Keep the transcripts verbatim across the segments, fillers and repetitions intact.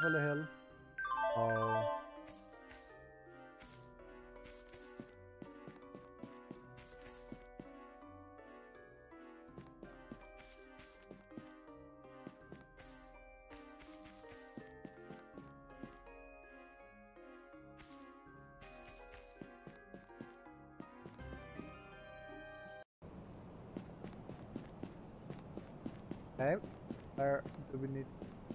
full of hill. Oh. Okay, where do we need?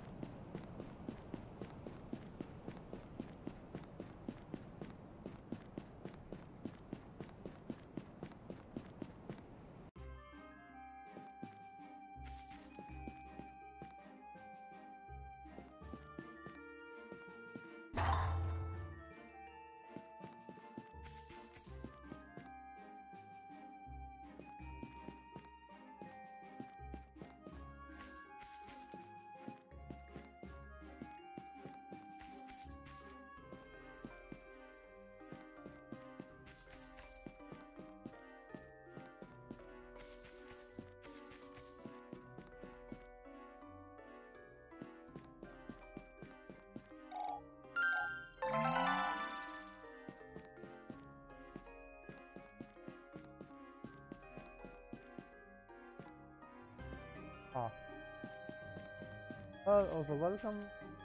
Ah. Well, also welcome.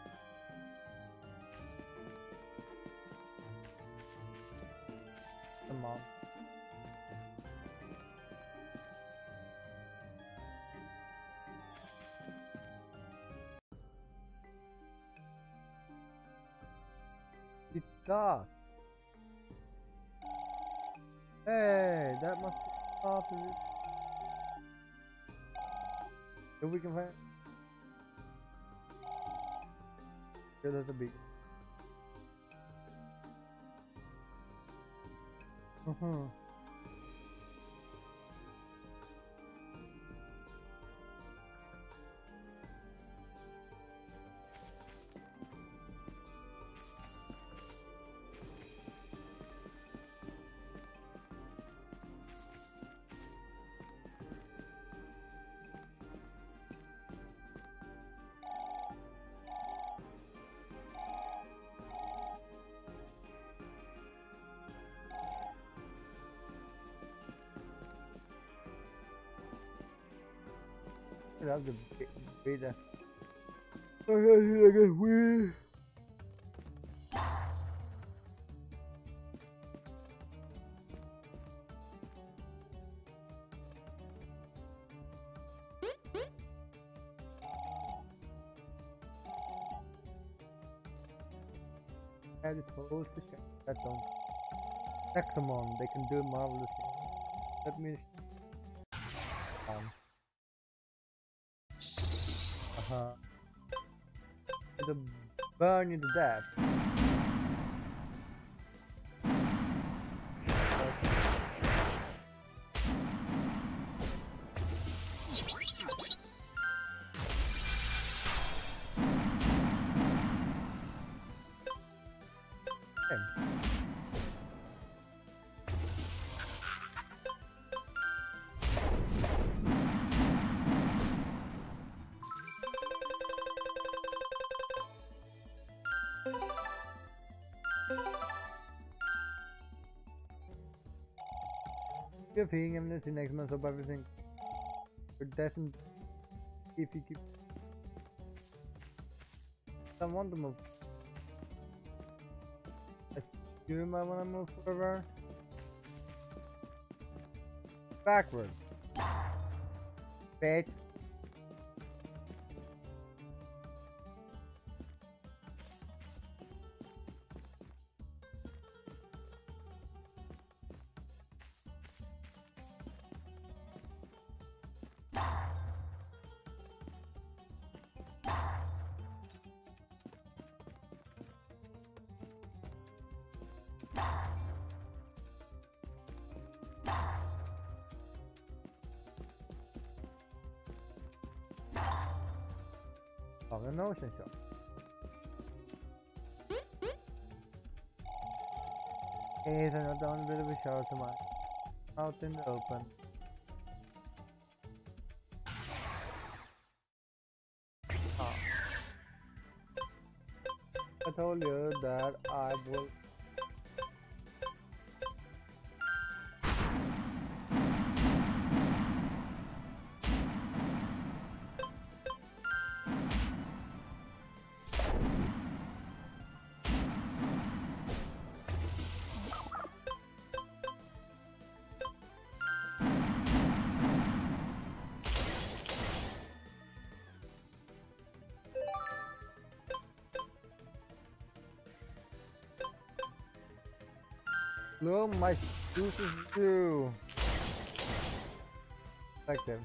Come on. It's dark. Hey, that must be part of it. If we can find. Yeah, that's a big. Mm-hmm. That's the beta. I get weird. As opposed to check that don't check them on, they can do marvelous things. That means um uh-huh. It'll burn you to death. You're feeling amnesty next month of everything. It doesn't if you keep I want to move. Assume I wanna move forward. Backward. Bitch. Of an ocean shop. Here's another one bit of a shower to mine. Out in the open. Oh. told you that I will. Look, my juices do. Like them.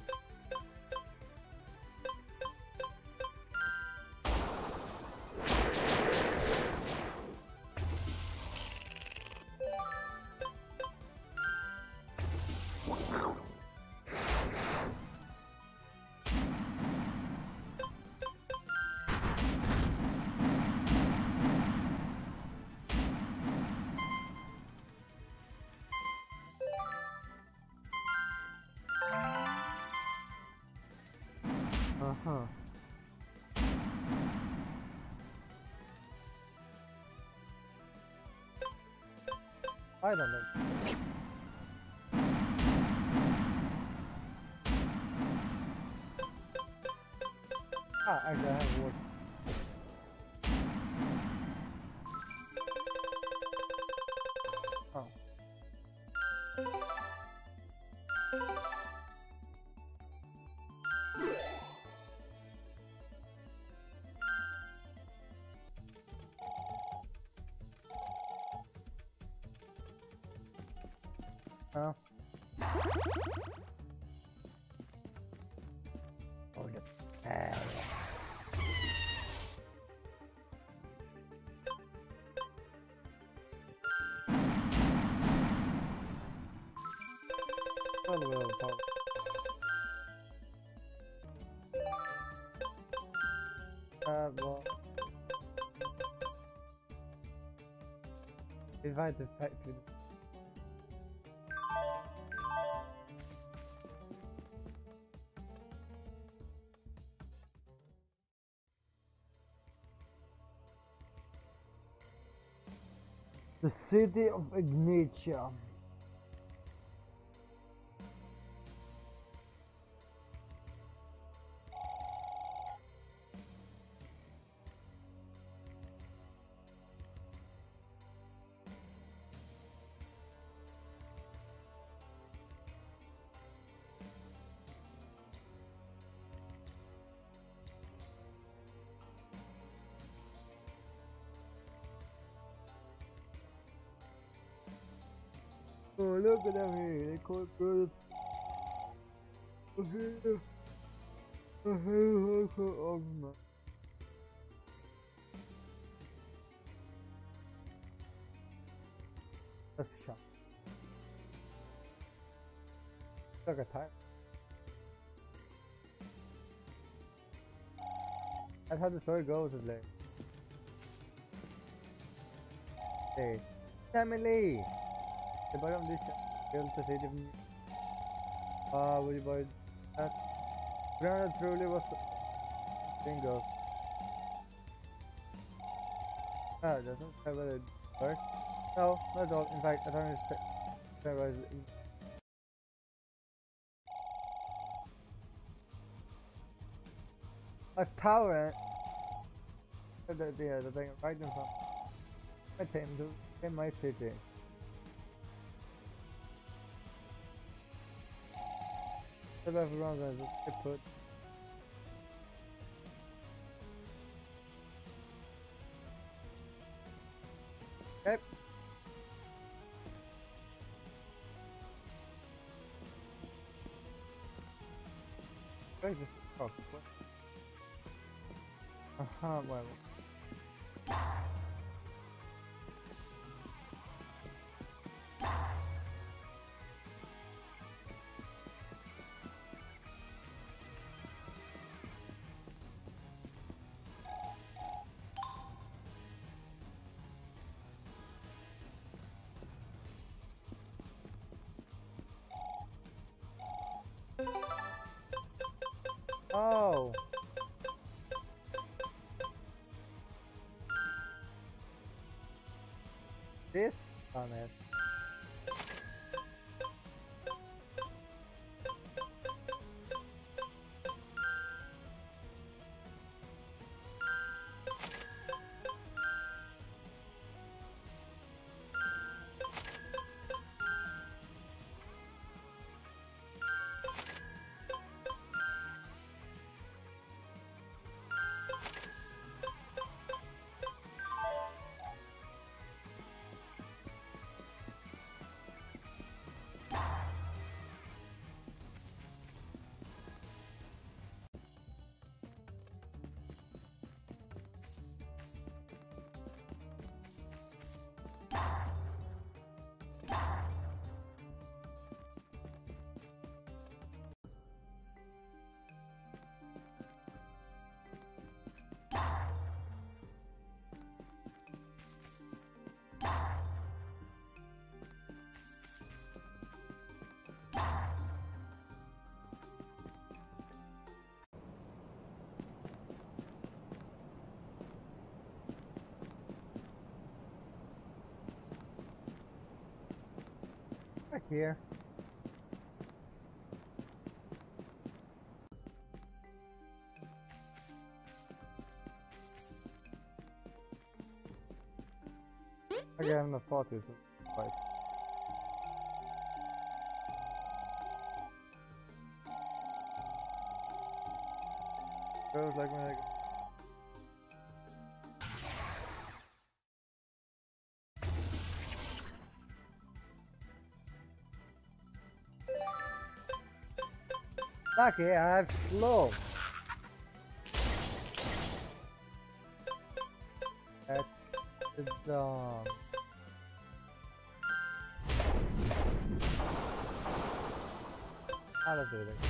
Uh-huh. I don't know. Ah, actually I have wood. Oh. Oh. Oh, the pad. Well, well, well. Uh, well. Invite the pet to the city of Ignitia. Oh, look at them here. They call it good. Okay. Okay, okay, oh my. That's a shot. Look at time. That's how the story goes, is like. Hey, Emily! The bottom of this failed to say different. Ah, will you buy that? Granted, truly was bingo. Ah, doesn't have a work. No, not at all. In fact, I don't expect was a tower. The, the, the thing right in front. I came to in my city. The left around as I put. Yep. Where's this? Oh, what? Aha, uh-huh, well. Oh. fan är. Back here. Again, the thought is right. Feels like when I Lucky I have slow. That's the dumb. I'll do it.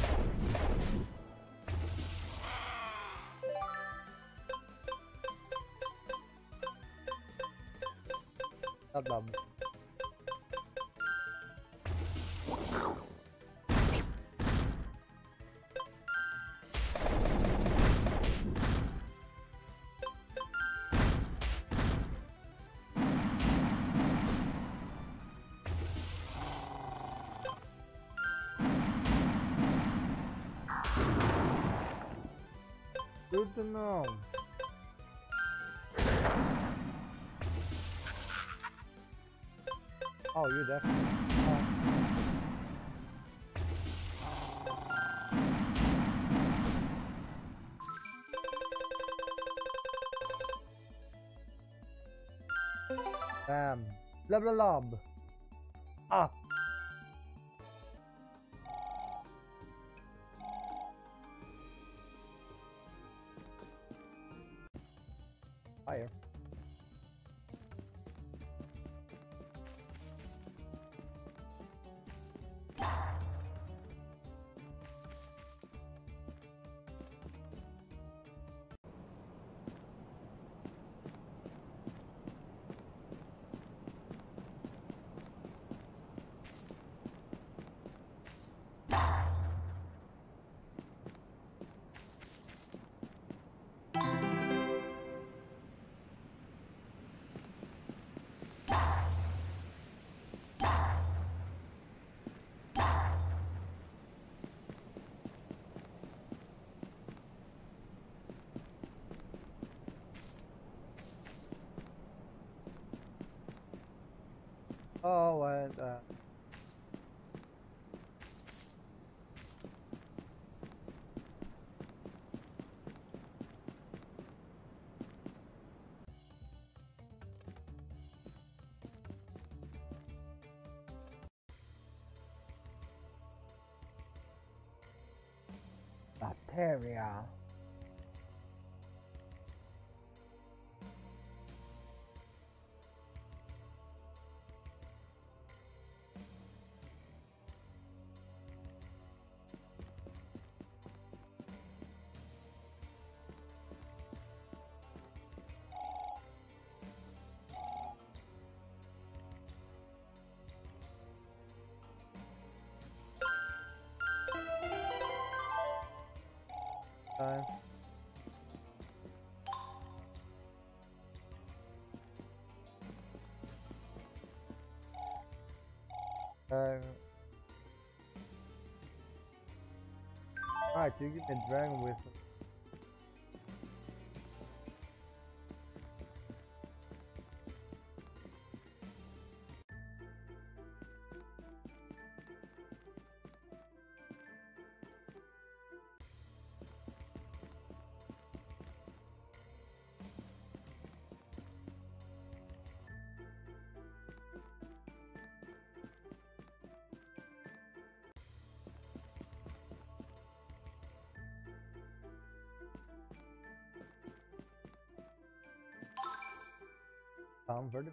Not dumb. Good to know. Oh, you definitely. Oh. Bam. Blah blah lob. Ah. Fire. Oh, and uh. Bacteria. Time. Alright, you give me a dragon whistle. Comfort.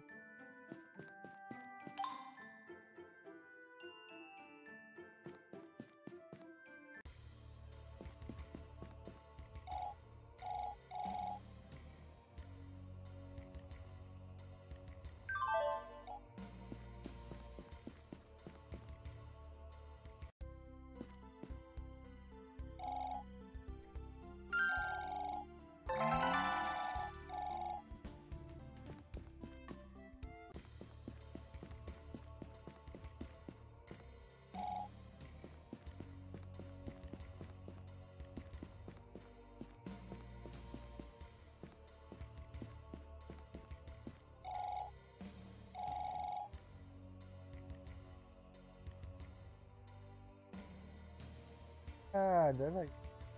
Ah, they're like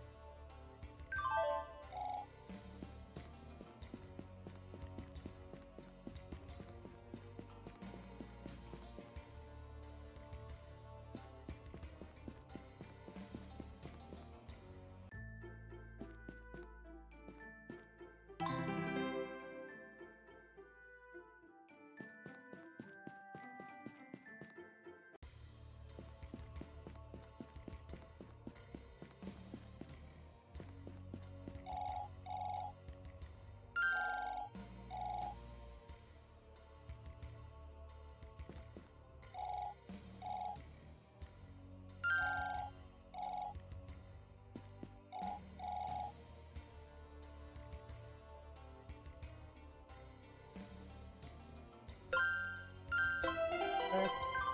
that.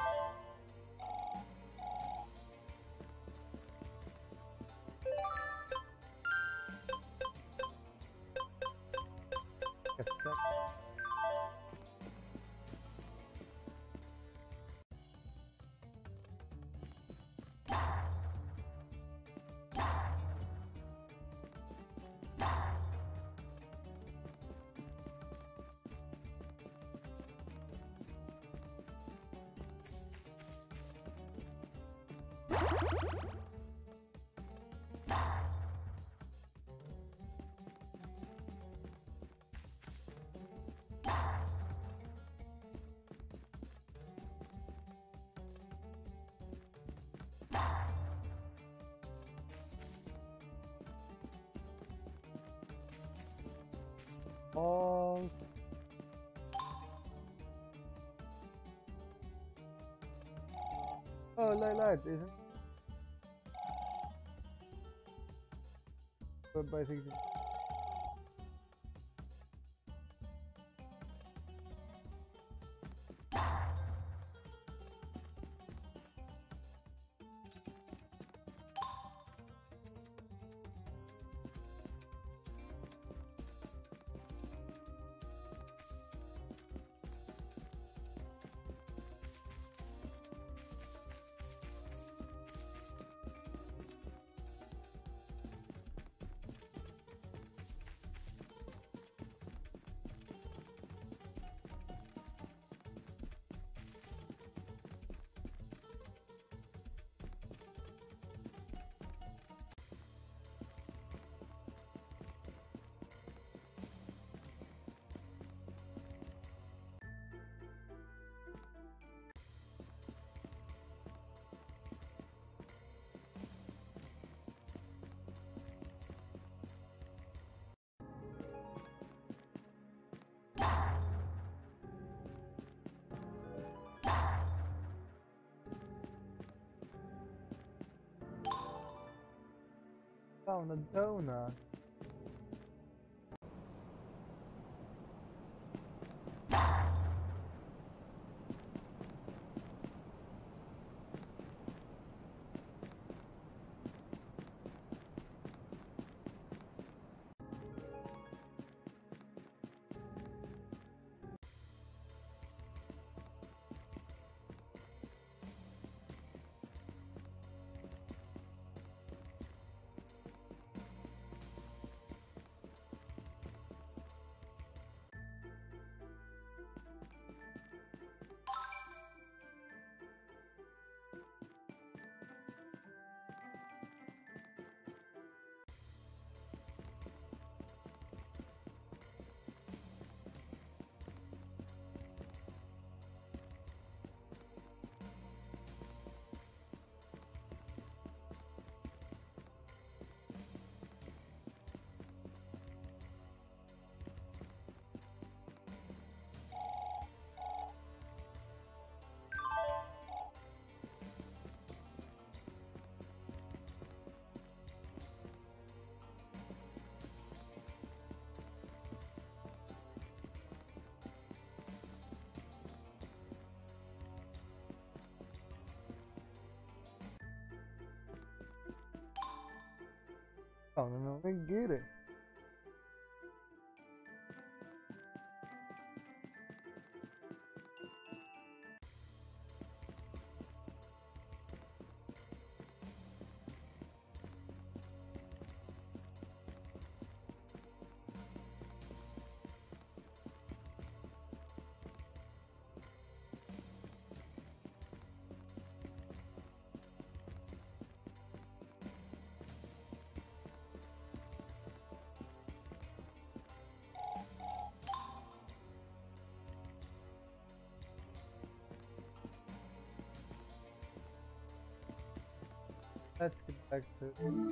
Cassette. All oh, light, light, isn't it? By sixty. Found a donut. Oh, no, no, get it. Let's get back to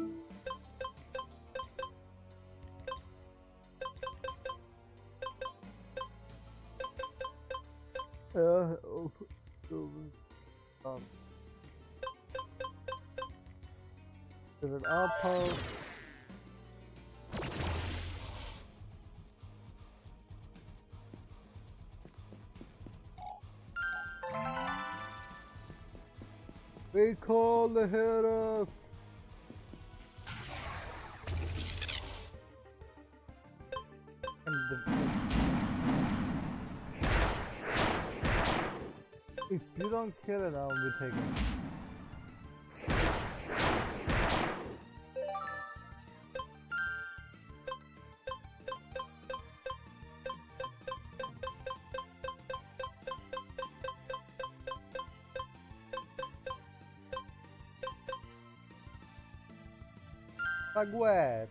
uh, oh, oh, um, there's an outpost. We call the heroes. And the, if you don't kill it, I'll be taking it. Like what?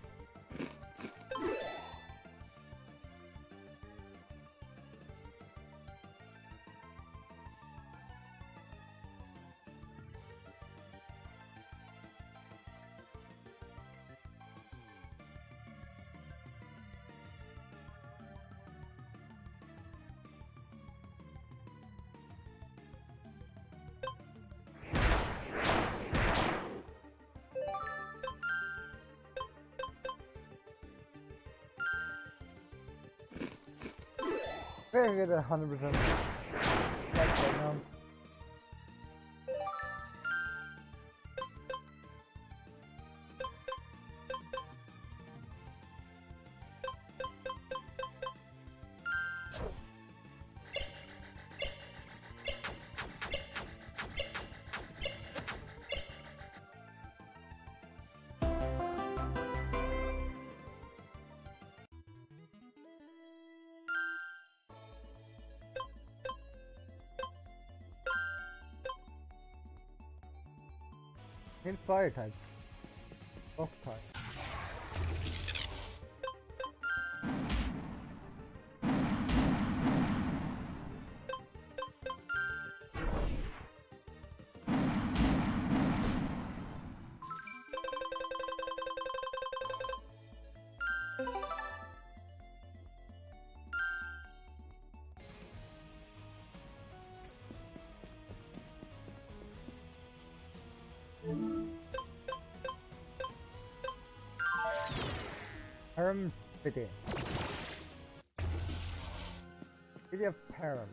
I get a hundred percent right now. In fire type. Off type. Param City. City of Param.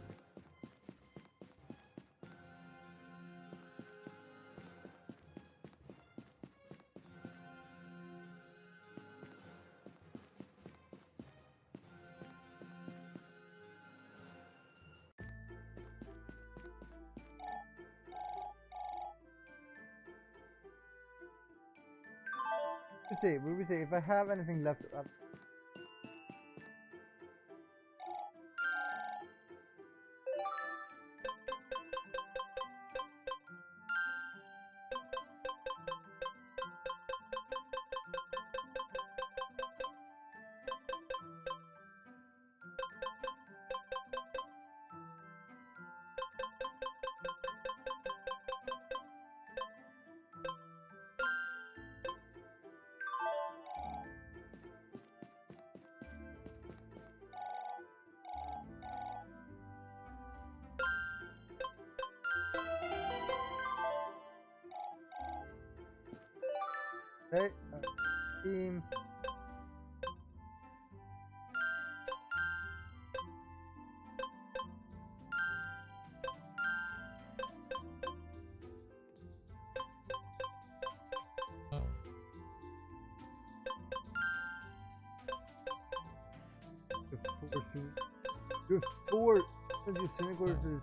Let's see, we will see if I have anything left up. Okay, uh, team. Person. You have four. What are you cynic horses?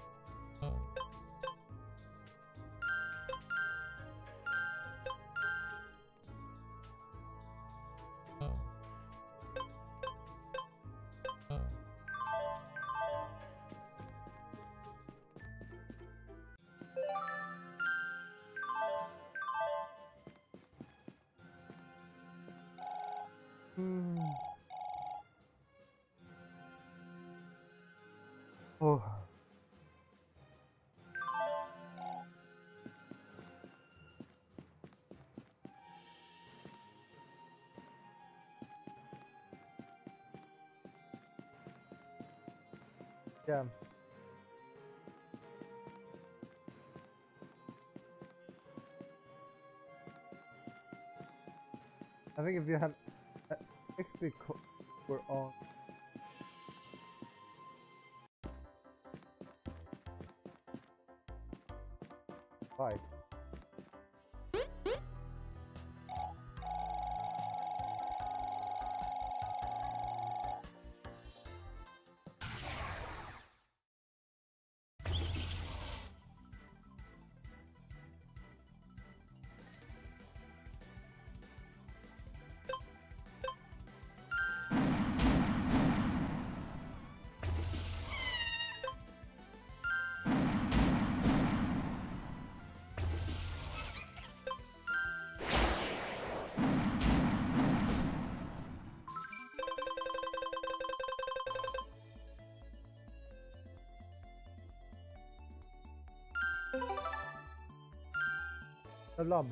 Hmm. Oh. Yeah. I think if you have uh, X P co we're on. Five. The lob.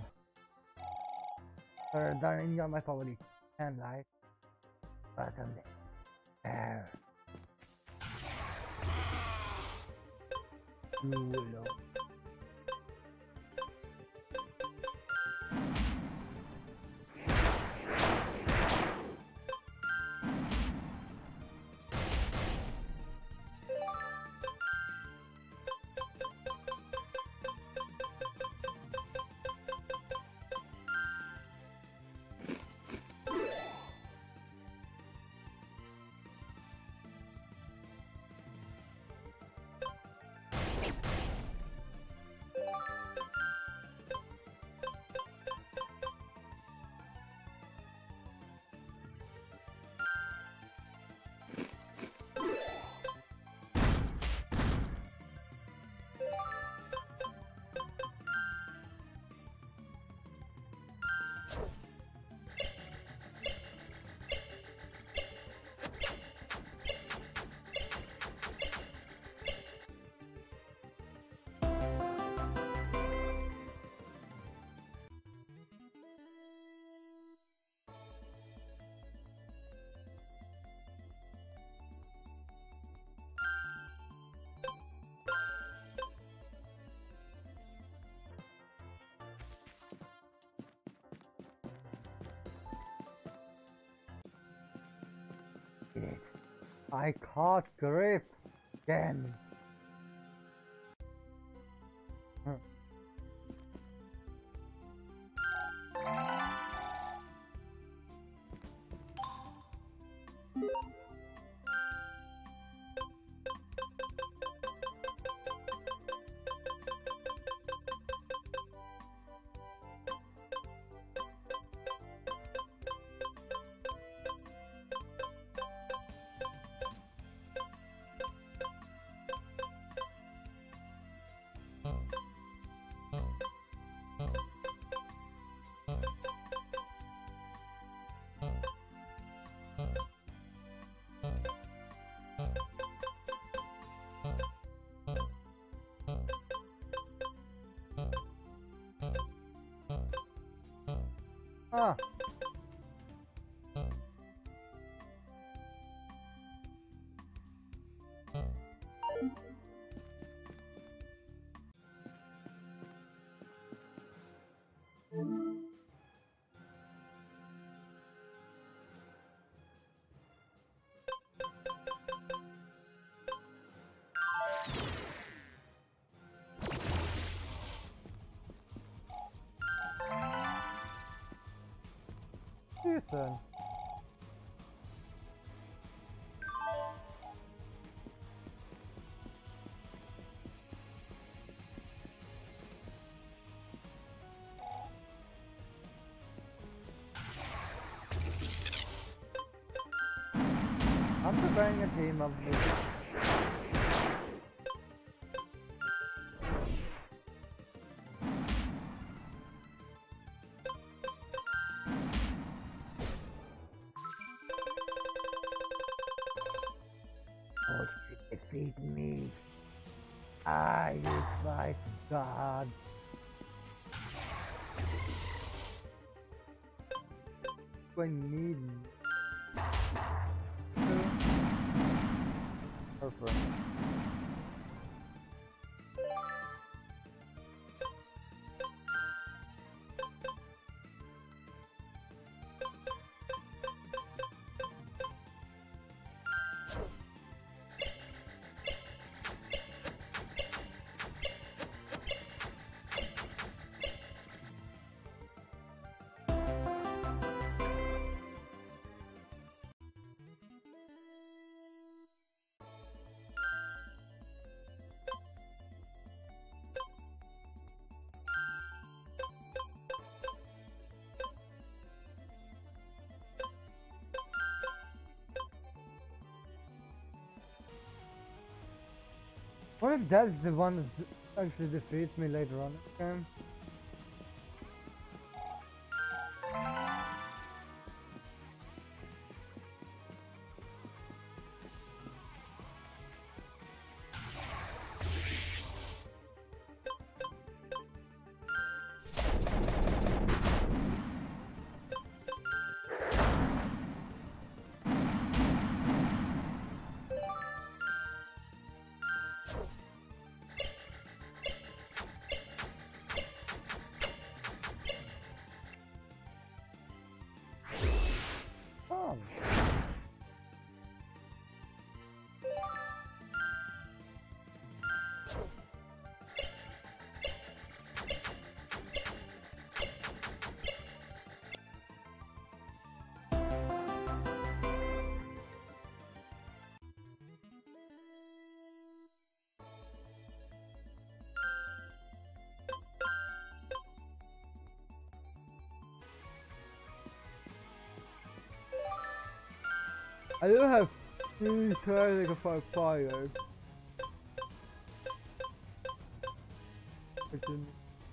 För där är jag med favorit. And like. Bara som det. Där. Jolo. It. I caught Griff. Damn. Huh. Ah. Listen. playing a team of oh, defeat me. I is my god. I need perfect. What if that's the one that actually defeats me later on? Okay. Oh. I do have three trying to fight fire. Which is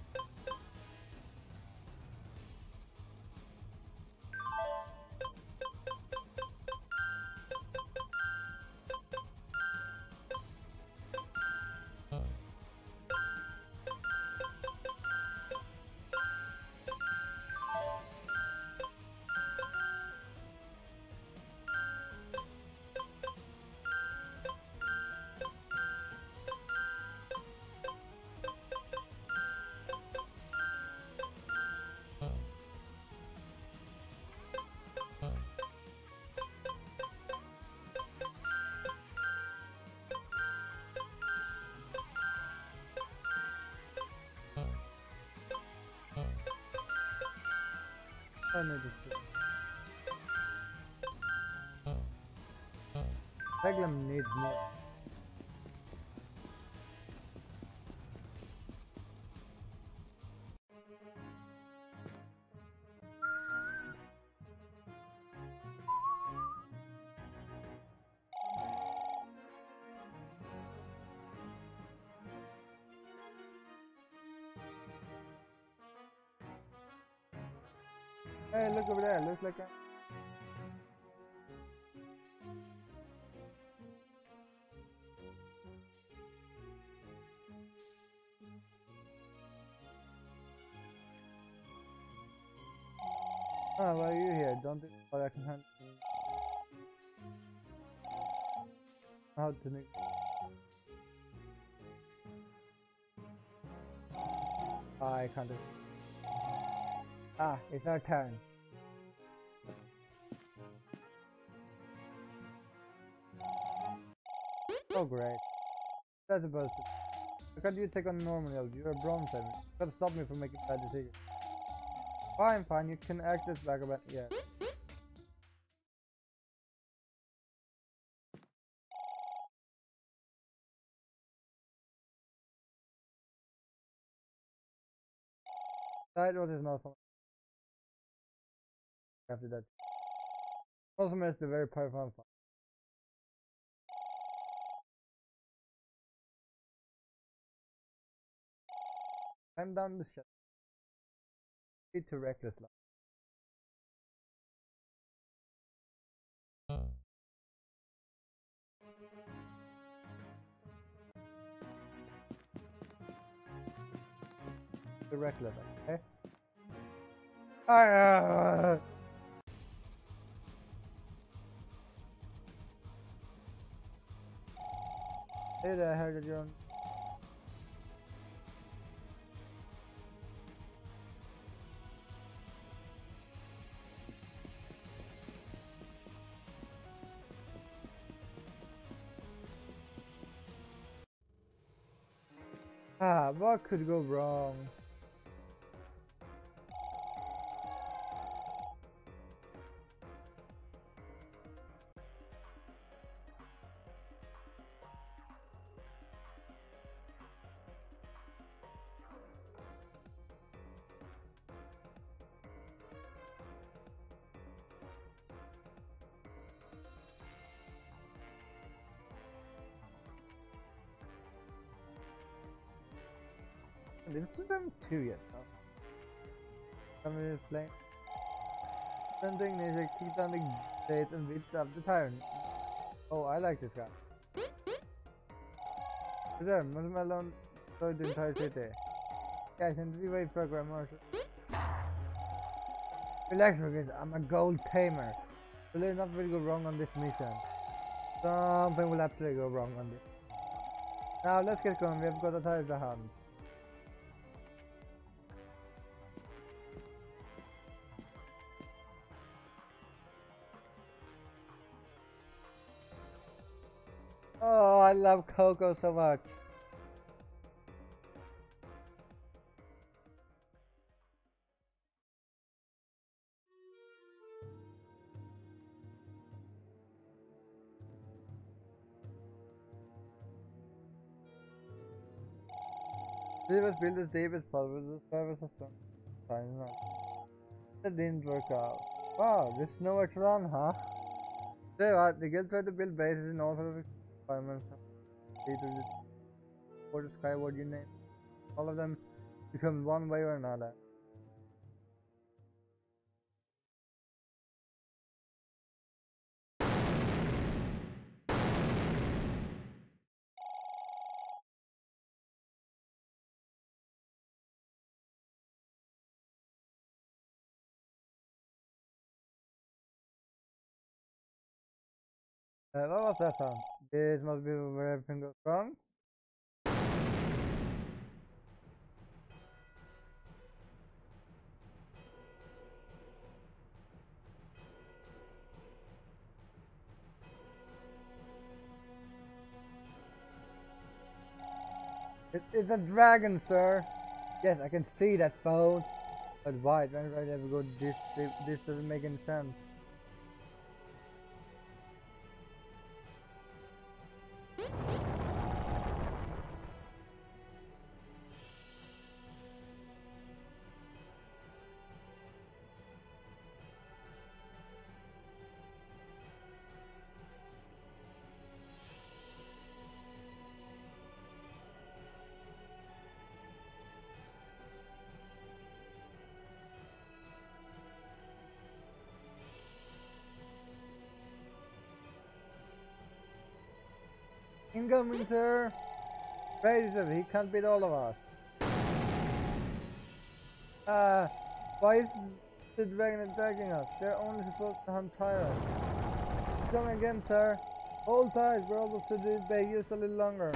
I need to Reglum needs more. Hey, look over there. Looks like a oh, why are you here? Don't think what I can handle. How to make I can't do it. Ah, it's our turn. Oh great. That's supposed to. How can't you take on normal health? You're a bronze heavy. You gotta stop me from making bad decisions. Fine, fine, you can act as vagabond. Yeah. Side road is not something after that. Also makes the very powerful. I'm down the shot. It's too reckless. Like. Too reckless, okay? Ah! Hey there, how you doing? Ah, what could go wrong? This is them two yet, though. Somebody is playing. Something is like keep on the date and beats up the tyrant. Oh, I like this guy. There, Marshmallow destroyed the entire city. Yeah, I can revive program or relax, guys. I'm a gold tamer. So there's not will go wrong on this mission. Something will absolutely go wrong on this. Now let's get going. We have got a tire to hand. Oh, I love Coco so much. We was built as deep as possible. The service has some time now. That didn't work out. Wow, there's nowhere to run, huh? Say what? The guild tried to build bases in all sorts of environments. For the skyward, you name. All of them become one way or another. Uh, what was that sound? This must be where everything goes wrong. It, it's a dragon, sir. Yes, I can see that phone. But why? Why did I ever go this? This doesn't make any sense. Incoming, sir. Razor, he can't beat all of us. Uh, why is the dragon attacking us? They're only supposed to hunt tyrants. Come again, sir. Hold tight, we're almost to the bay used a little longer.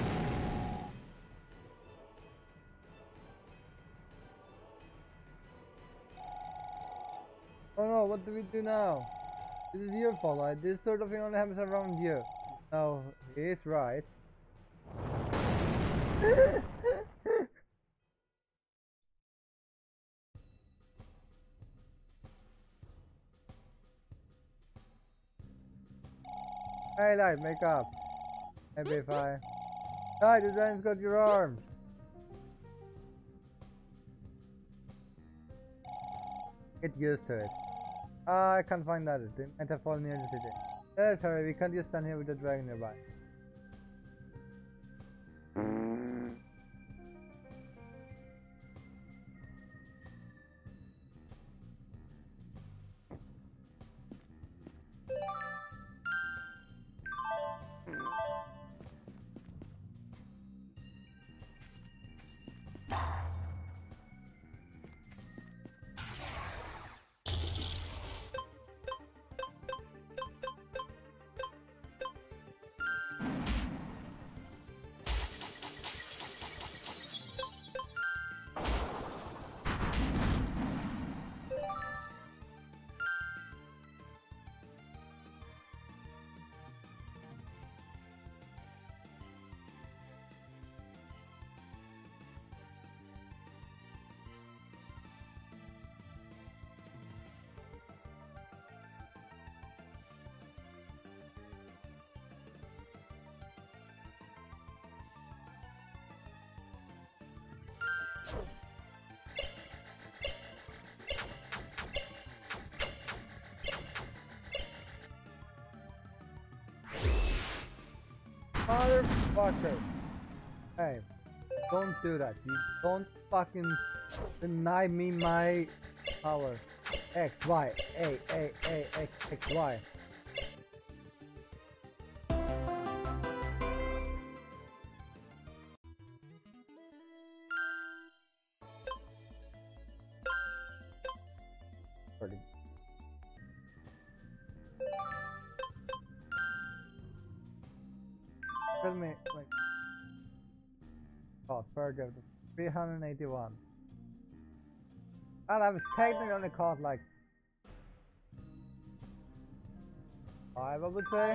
Oh no, what do we do now? This is your fault, right? This sort of thing only happens around you. No, he's right. Hey, Light, make up. Maybe if I... Light, the dragon's got your arms. Get used to it. Ah, I can't find that. It might have fallen near the city. Let's hurry, we can't just stand here with the dragon nearby. Motherfucker. Hey, don't do that. You don't fucking deny me my power. X, Y, A, A, A, X, X, Y. Tell me, like, oh, further, three hundred eighty-one. Well, I was technically only caught like five, I would say.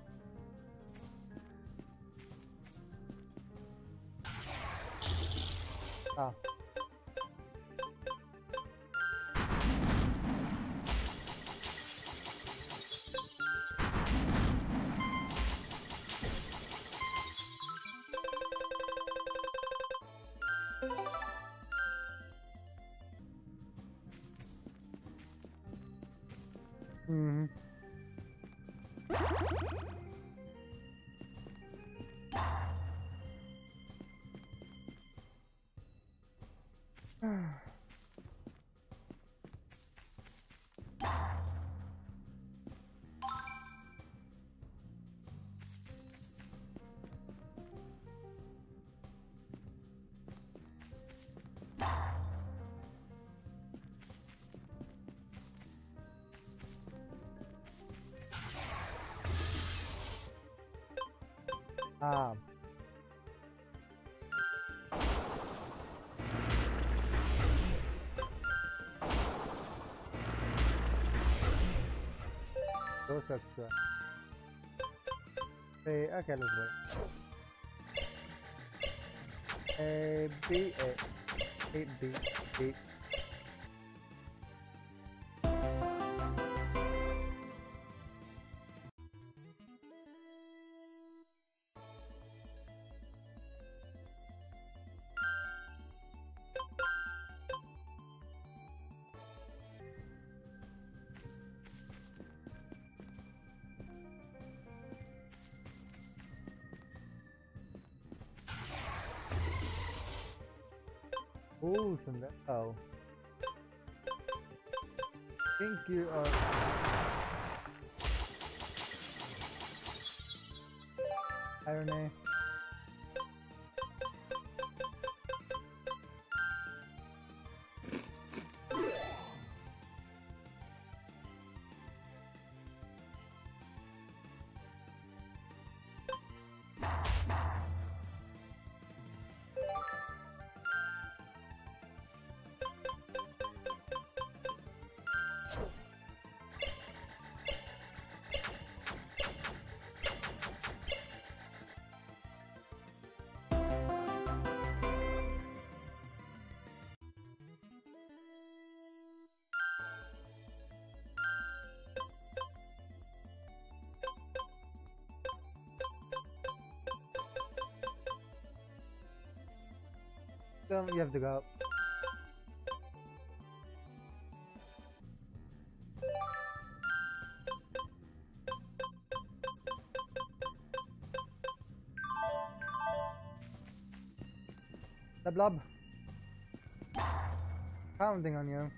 Ah. Hmm. Ah. Those extra. Hey, okay, let's wait. A, B, A, A, B, B. Ooh, some that. Oh. Think you are. Irony. Then you have to go. The blob. Counting on you.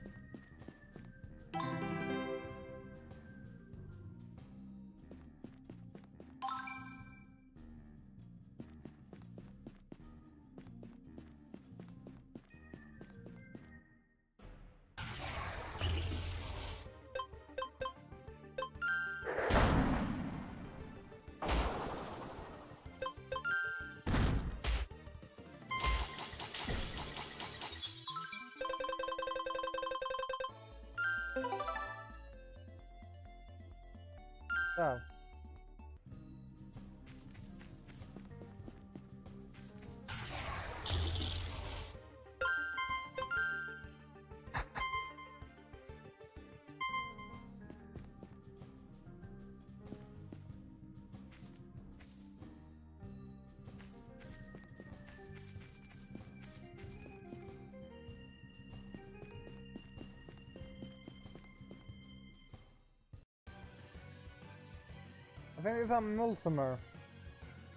So. I think we found Multimer.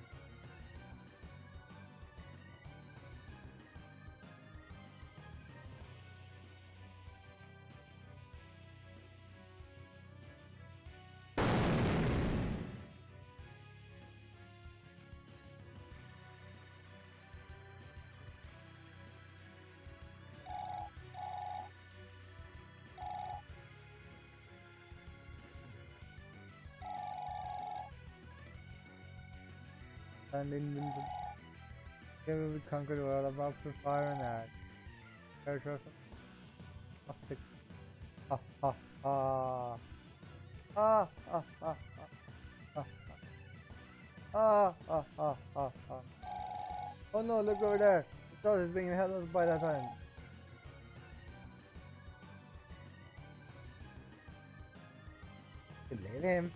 and in the we conquered the world about for fire and ash. Character of the ha ha ha ha ha ha ha ha ha ha ha ha. Oh no, look over there. The dog is being held by that time. Let him.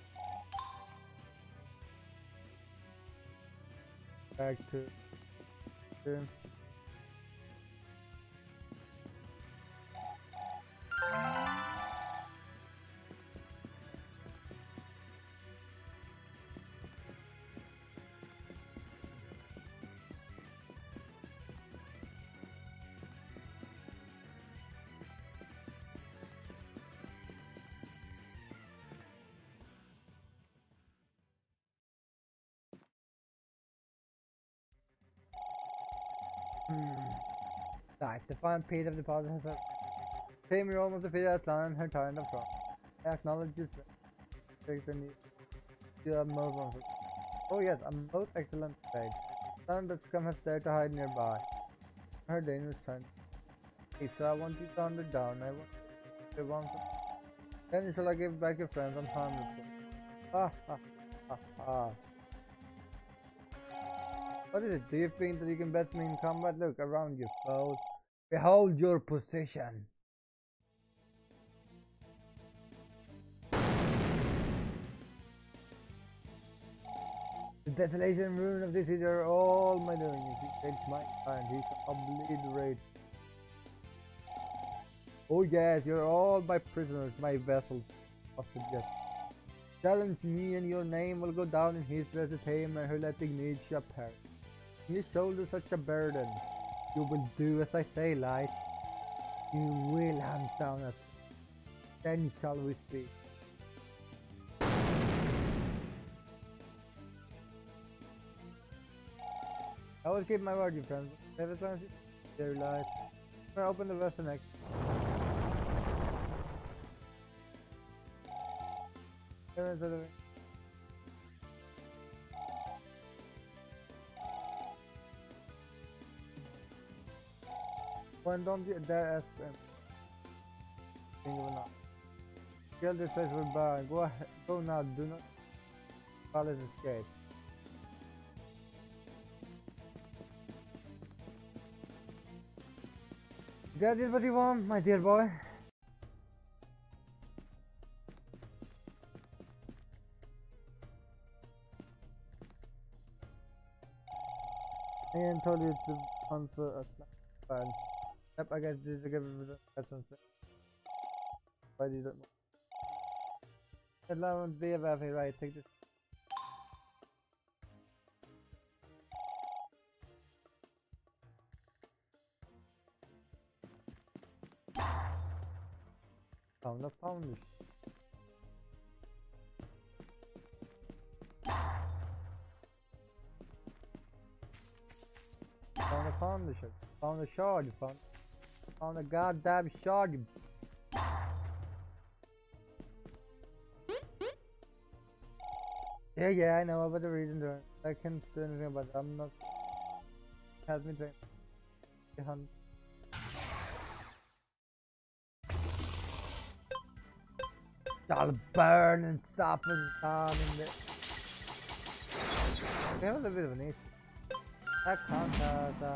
Back to him. Right, the final page of the puzzle has a same you almost defeated Atlanta and her time in the front. I acknowledge this strength and you have most wonderful. Oh yes, a most excellent trade. None that scum has dared to hide nearby. Her dangerous time. If so I want you to thunder down, I want you to want to. Then shall I give back your friends unharmed. Ha ha ha ha. What is it? Do you think that you can bet me in combat? Look around you, foes. Behold your position. The desolation and ruin of this city are all my doing. If he takes my mind, he shall obliterate. Oh yes, you're all my prisoners, my vessels of the jet. Challenge me and your name will go down in history as a tamer who let Ignitia perish. You shoulder such a burden. You will do as I say, Light. You will hunt down us. Then shall we speak. I will keep my word, you friends. Never plans it. Dear Light. I'm gonna open the vessel next. When don't you dare ask them. Think of not. Kill this place will burn. Go ahead. Go now. Do not follow this escape. That is what you want, my dear boy. I told you to answer a plan. Yep, I guess this is a good lesson. Why do you don't know? Allow the above here, right? Take this. Found a found. Found a found the shard. Found a shard. Found. Found a goddamn shard. Yeah, yeah, I know about the reason there. I can't do anything about it. I'm not. Has me trained. The hunt. I'll burn and suffer down in the. They have a bit of an issue. I can't. Uh,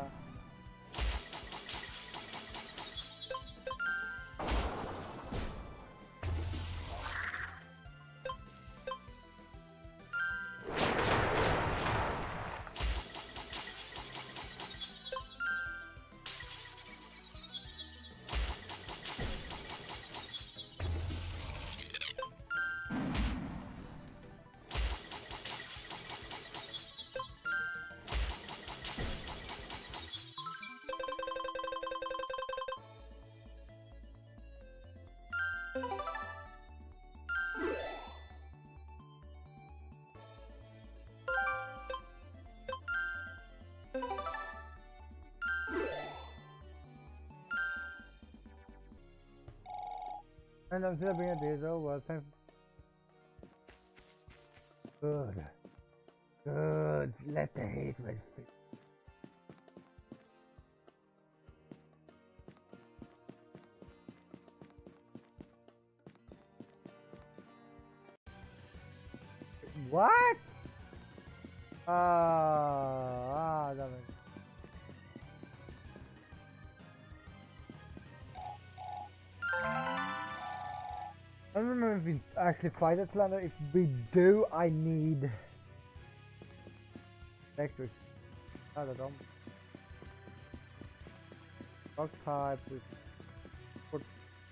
And I'm still being a days over. Thanks. Good. Good. good. Let the hatred free. What? Ah, ah, damn it. I don't remember if we actually fight Atlanta. If we do, I need electric. I don't know. Rock type with put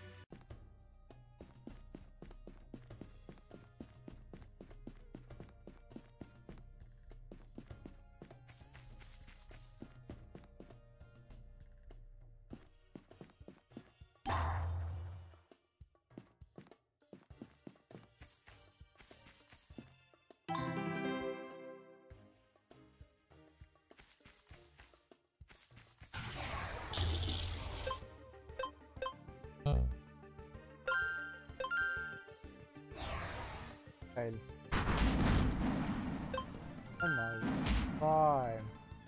fail. Oh no. Fine.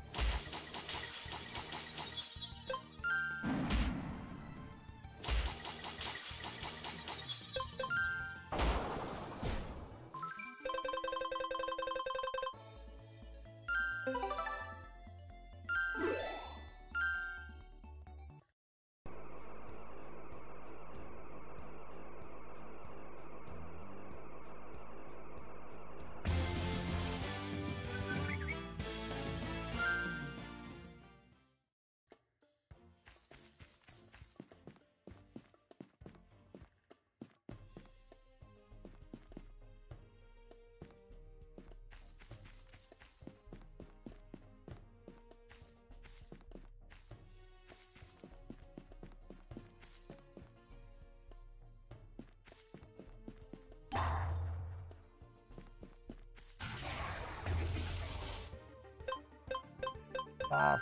Pass.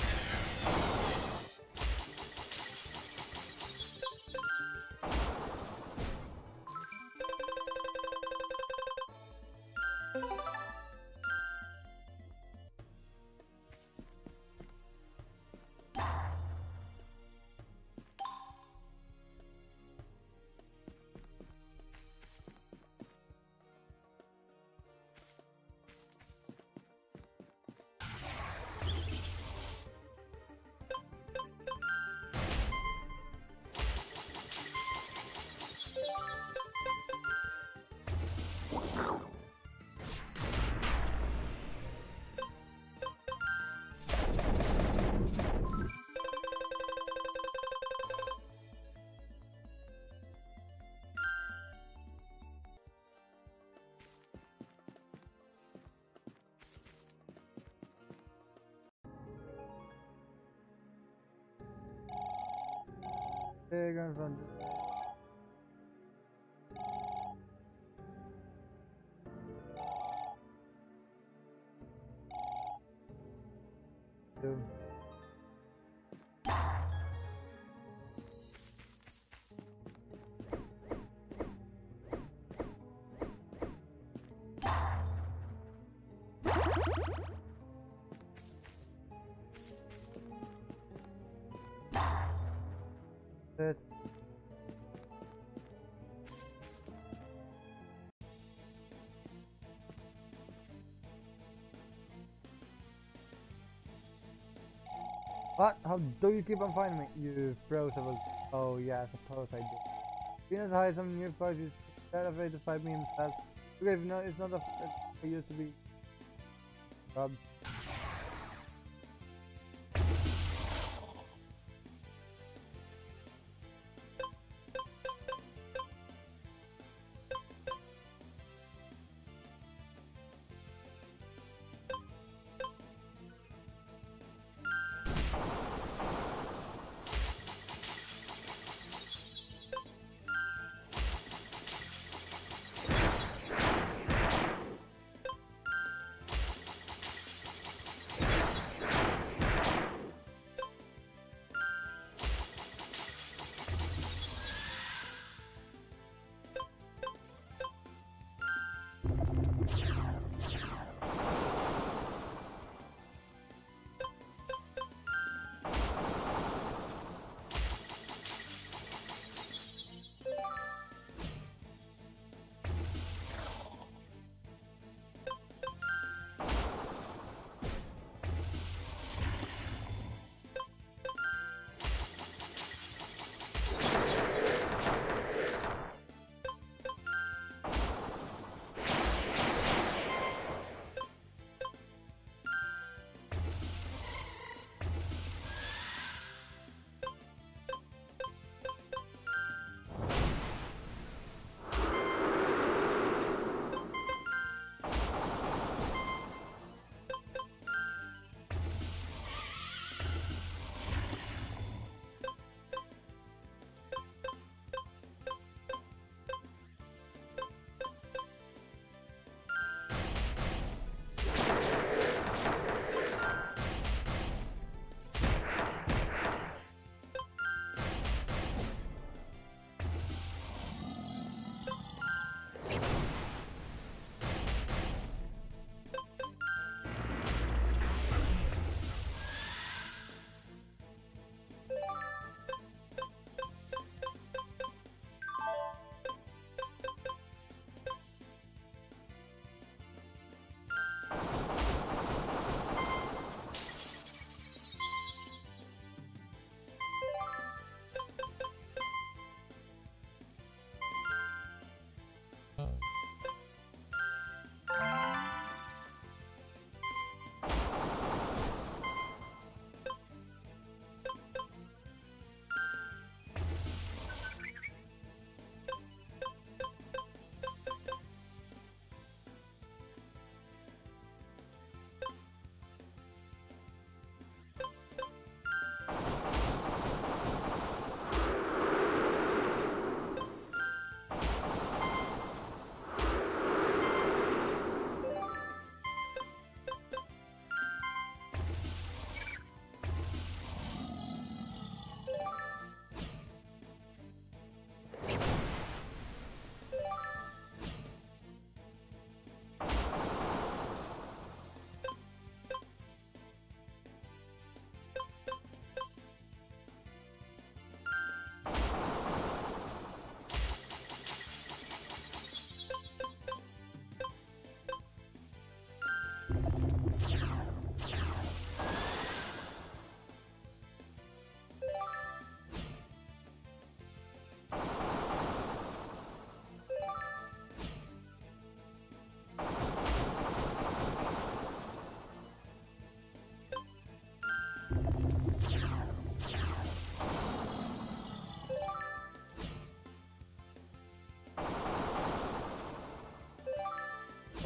They're gonna run. Two. It. What? How do you keep on finding me? You froze. Oh yeah, I suppose I did. Venus hides some new parties. That afraid to fight me himself. Okay, no, it's not a. I used to be. Rob.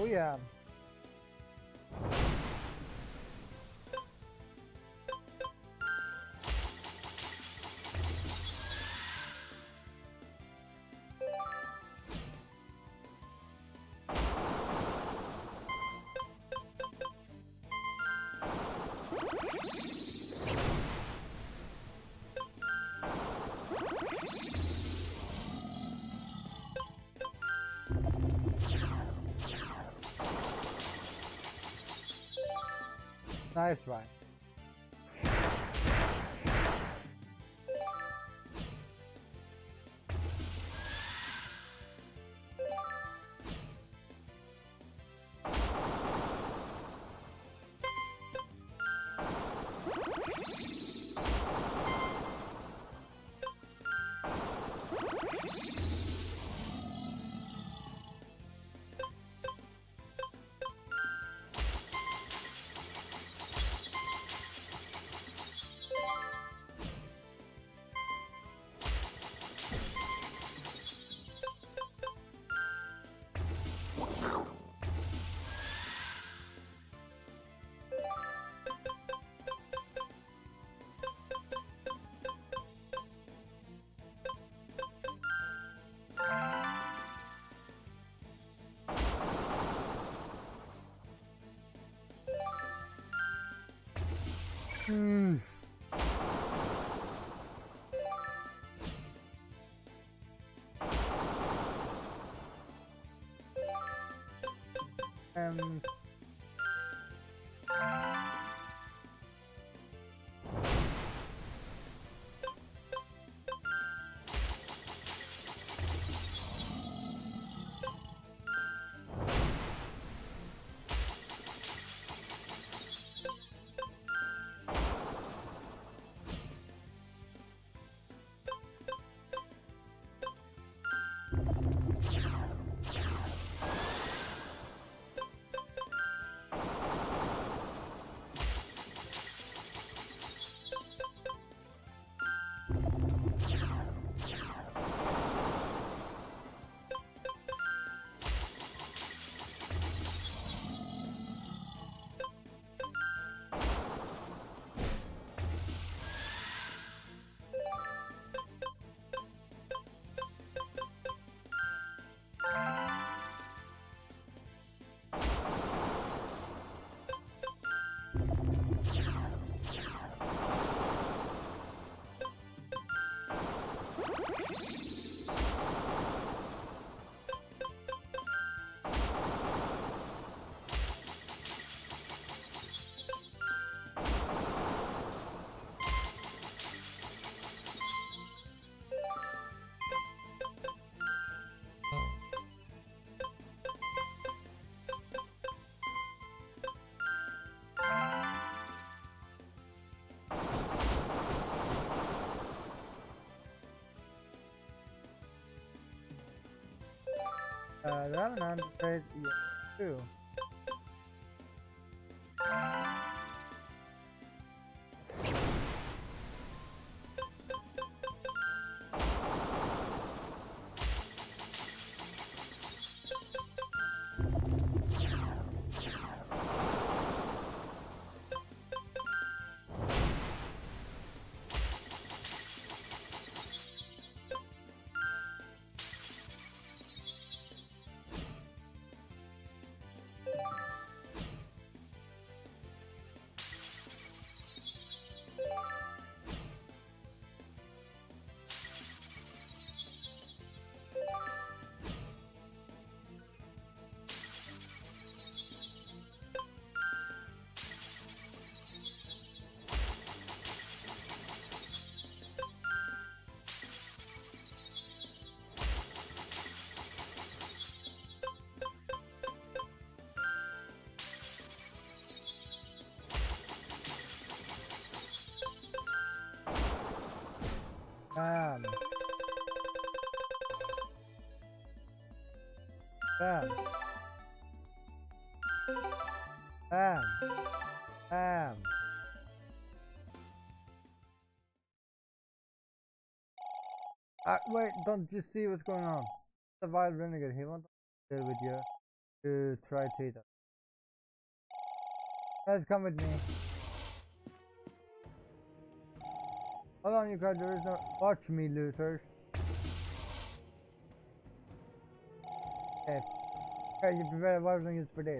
Oh yeah. Nice one. Hmm. Um. Uh, that an Android, yeah, too. Bam. Bam. Bam. Bam. Uh, wait, don't you see what's going on? The wild renegade, he wants to deal with you. to try to eat it. Guys, come with me. Hold on, you guys, there is no. Watch me, losers. Okay. Guys, you prepare what I'm gonna use for this.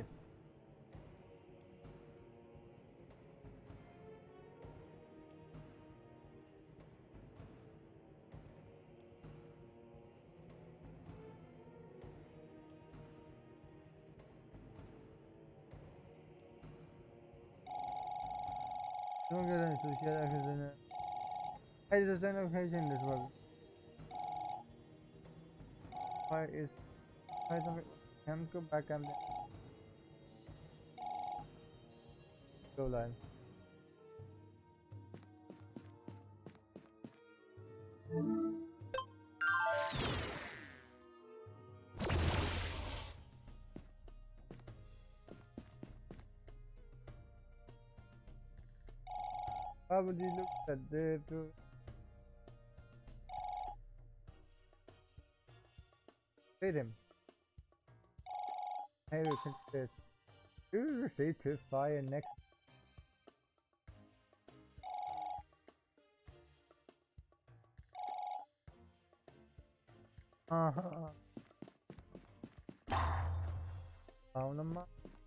Don't get into shit actions in it. Hey, there's no occasion in this world. Why is why something can go back and go line. How would you look at the to feed him? Hey, we can this. You receive to fire next. Uh huh. Found him.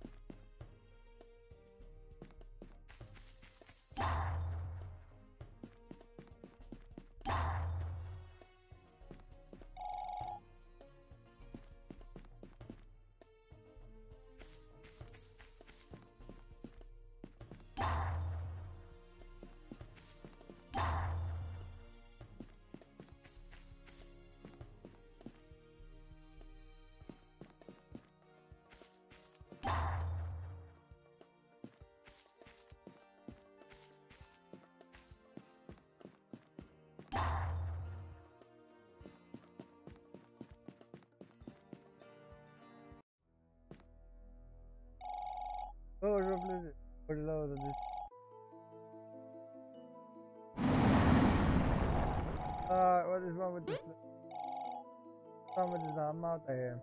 Oh, replace put it over this. Uh, what is wrong with this? What's wrong with this? I'm out of here.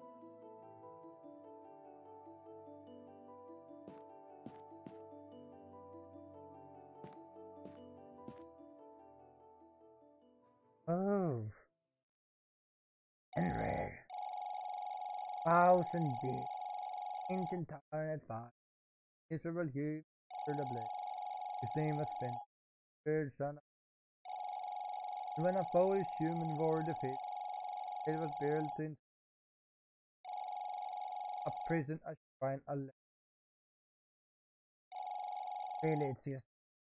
Oh. Henry. Thousand B. Ancient tower at five. Miserable youth through the blade. His name was Finn. Third son. When a foolish human wore the pit, it was built in a prison, a shrine, a le- really it's just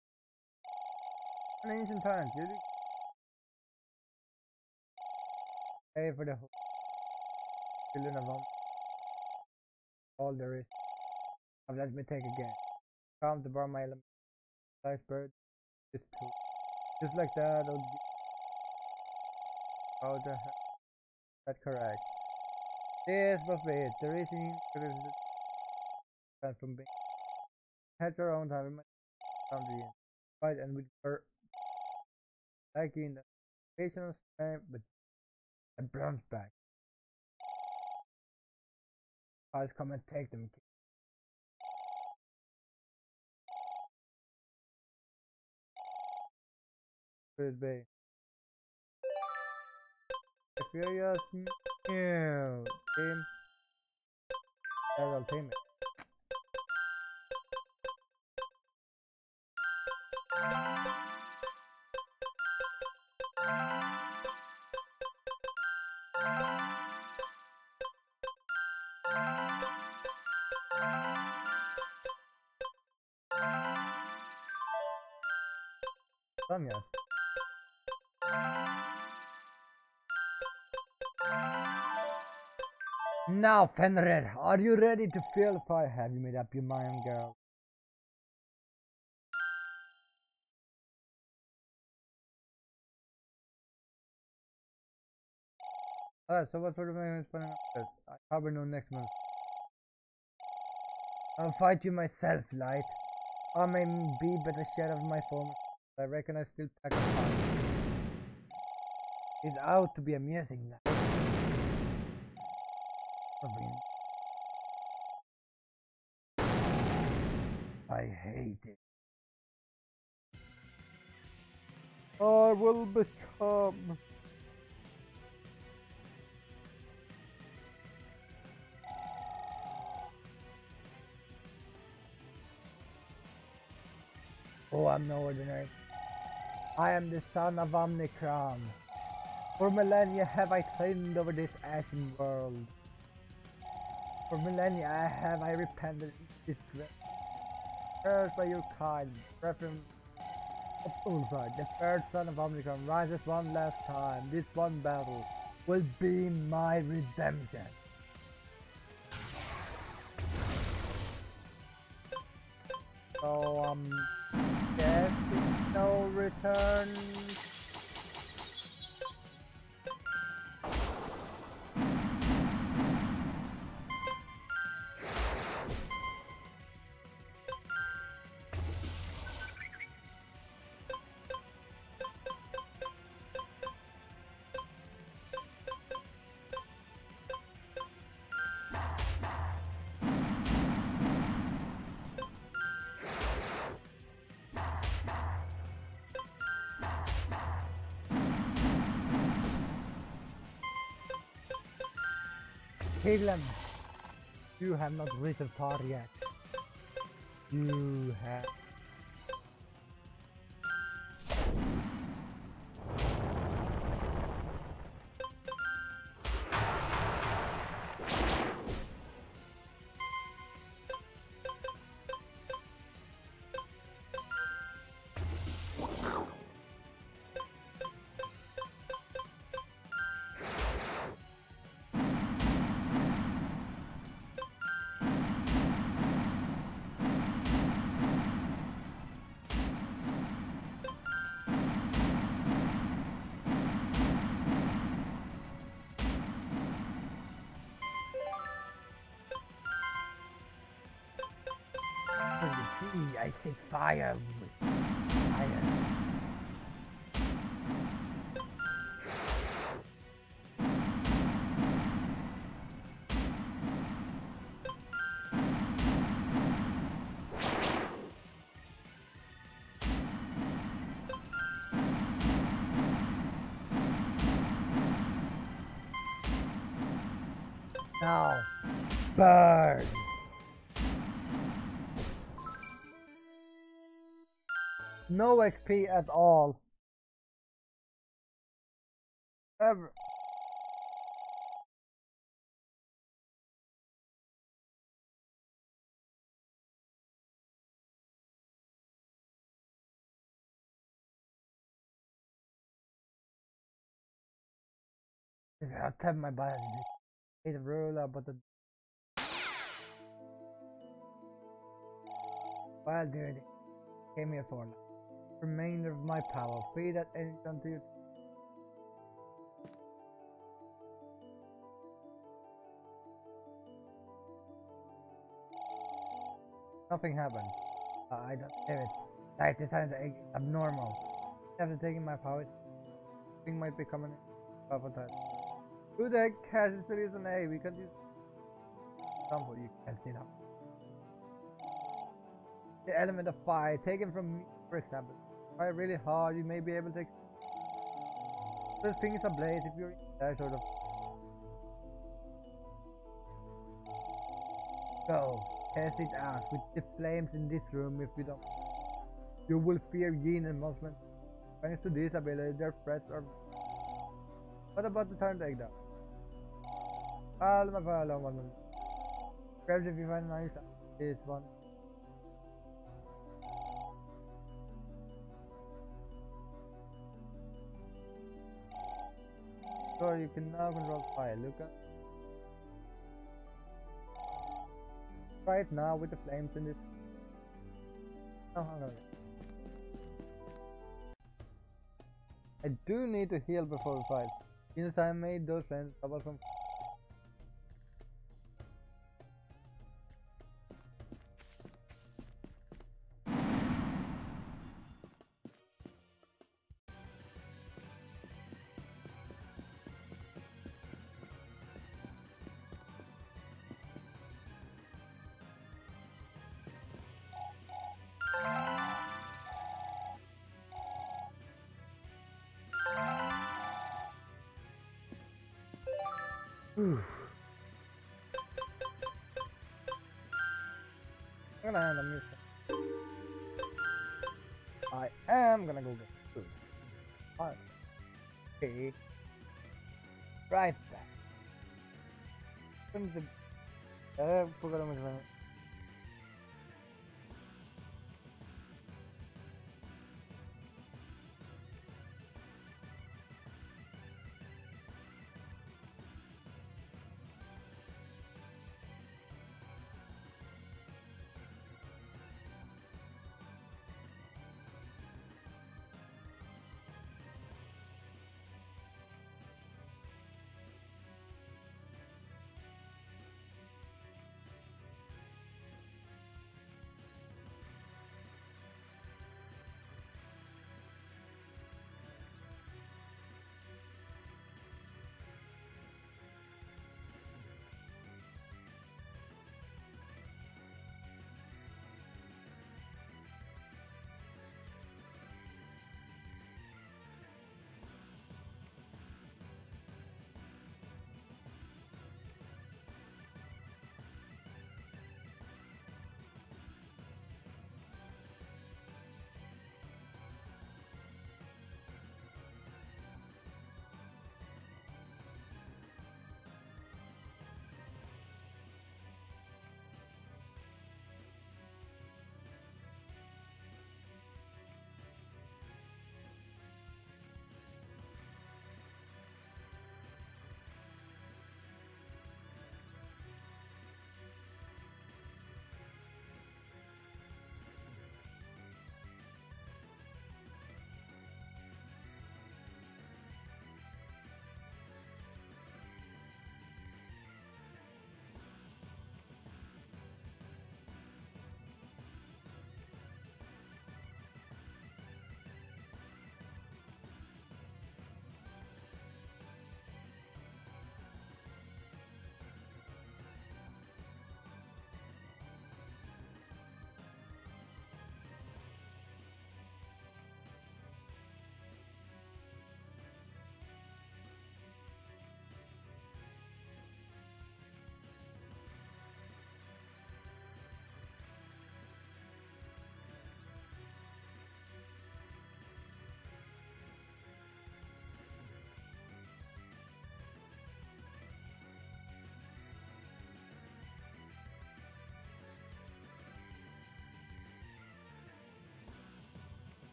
an ancient tyrant, you pay for the whole children of them. All there is. Now let me take again. Come to bar my element. Life bird. This too. Just like that. Oh, oh the heck. That's correct. This must be it. The reason from being had your own time. We might come to you. Right, and with her like in the patience strength, but a bronze back. I'll come and take them. Could be. If you're just new, team, I will tame it. Done yet. Now, Fenrir, are you ready to feel fire? Have you made up your mind, girl? Alright, so what sort of man is planning on this? I probably know next month. I'll fight you myself, Light. I may be but a share of my former. I reckon I still pack a punch. It's out to be amusing now. I hate it. I will become. Oh, I'm no ordinary. I am the son of Omnicron. For millennia have I claimed over this ashen world. For millennia have I repented this great. Cursed by your kind, reference of Ulfar, the third son of Omnicron, rises one last time. This one battle will be my redemption. So, um, guess it's no return. Cleveland, you have not reached far yet. You have. From the sea, I seek fire with fire. Now, burn! No X P at all. Ever. I'll tap my button. Hit the ruler, but the. Well, dude, came here for now. Remainder of my power. Feed that energy until you. Nothing happened. Uh, I don't have it. Like this sounds abnormal. After taking my power, thing might be coming up for that. Who the heck has this solution? Hey, we can use example you can see now. The element of fire taken from me, for example. Fire really hard, you may be able to take those things ablaze if you're in that sort of. Go, test it out with the flames in this room. If you don't, you will fear Yin and Muslim. Thanks to this ability, their threats are. What about the turn take down? Follow my follow one. Grabs if you find nice. This one. So you can now control fire. Look at. Right now with the flames in this. Oh, hang on. I do need to heal before we fight. Since I made those flames double from. Oof. I'm gonna hand the music. I am gonna go get food. Alright. Okay. Right back. Welcome to- Uh, forgot how much money.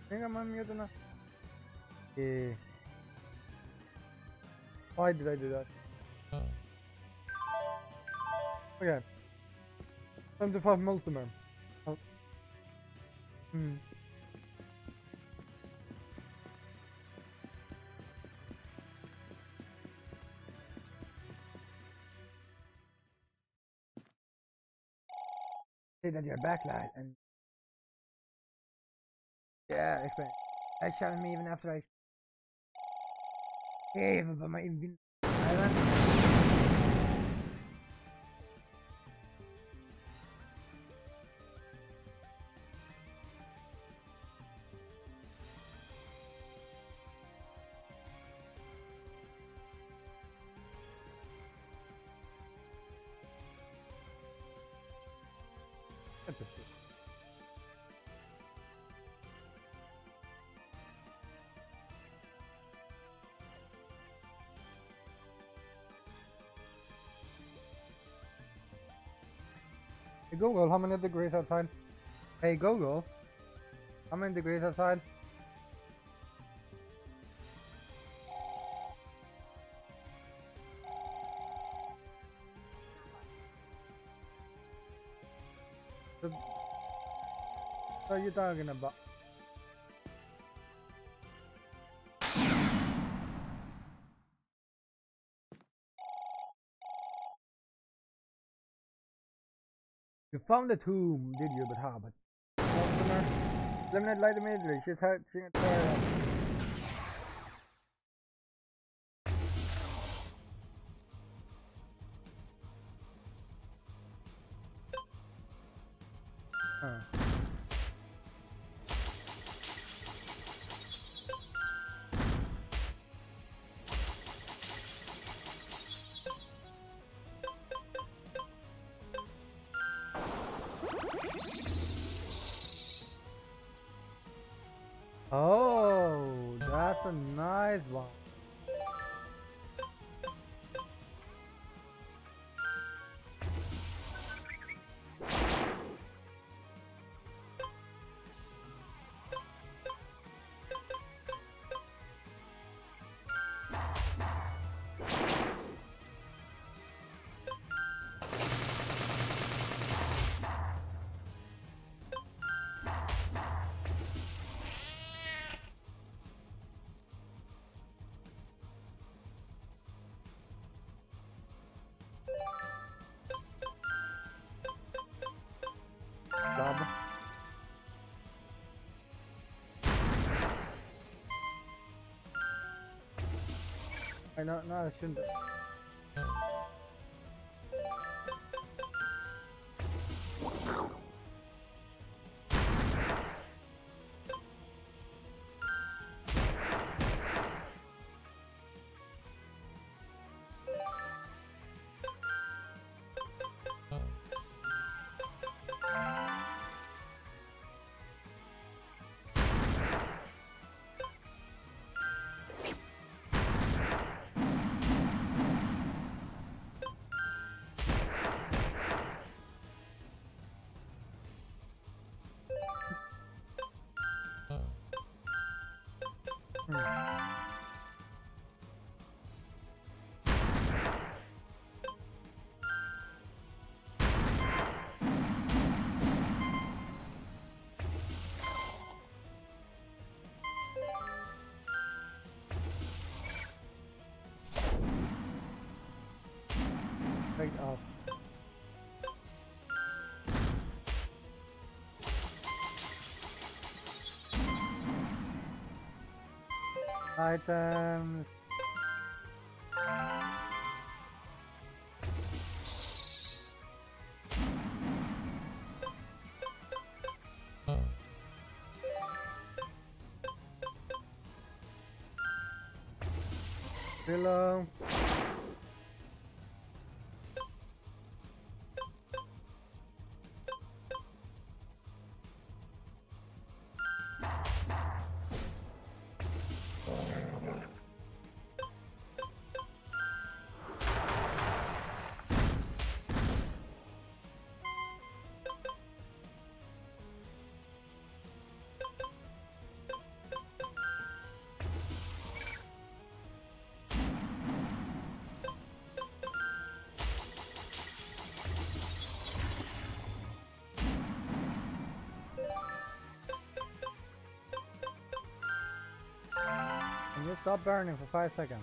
Venga, man, mute na. Okay. Why did I do that? Okay. Time to fight Multiman. Oh. Hmm. Say that you're backlight and yeah, explain. I shot me even after I gave but my even island. Hey Google, how many degrees outside? Hey Google, how many degrees outside? What are you talking about? You found the tomb, did you? But how? But eliminate light immediately. She's had. She's tired. Huh. Oh, that's a nice one. Job. I know, no, I shouldn't. Hmm. Right off. Items. Pillow. stop burning for five seconds.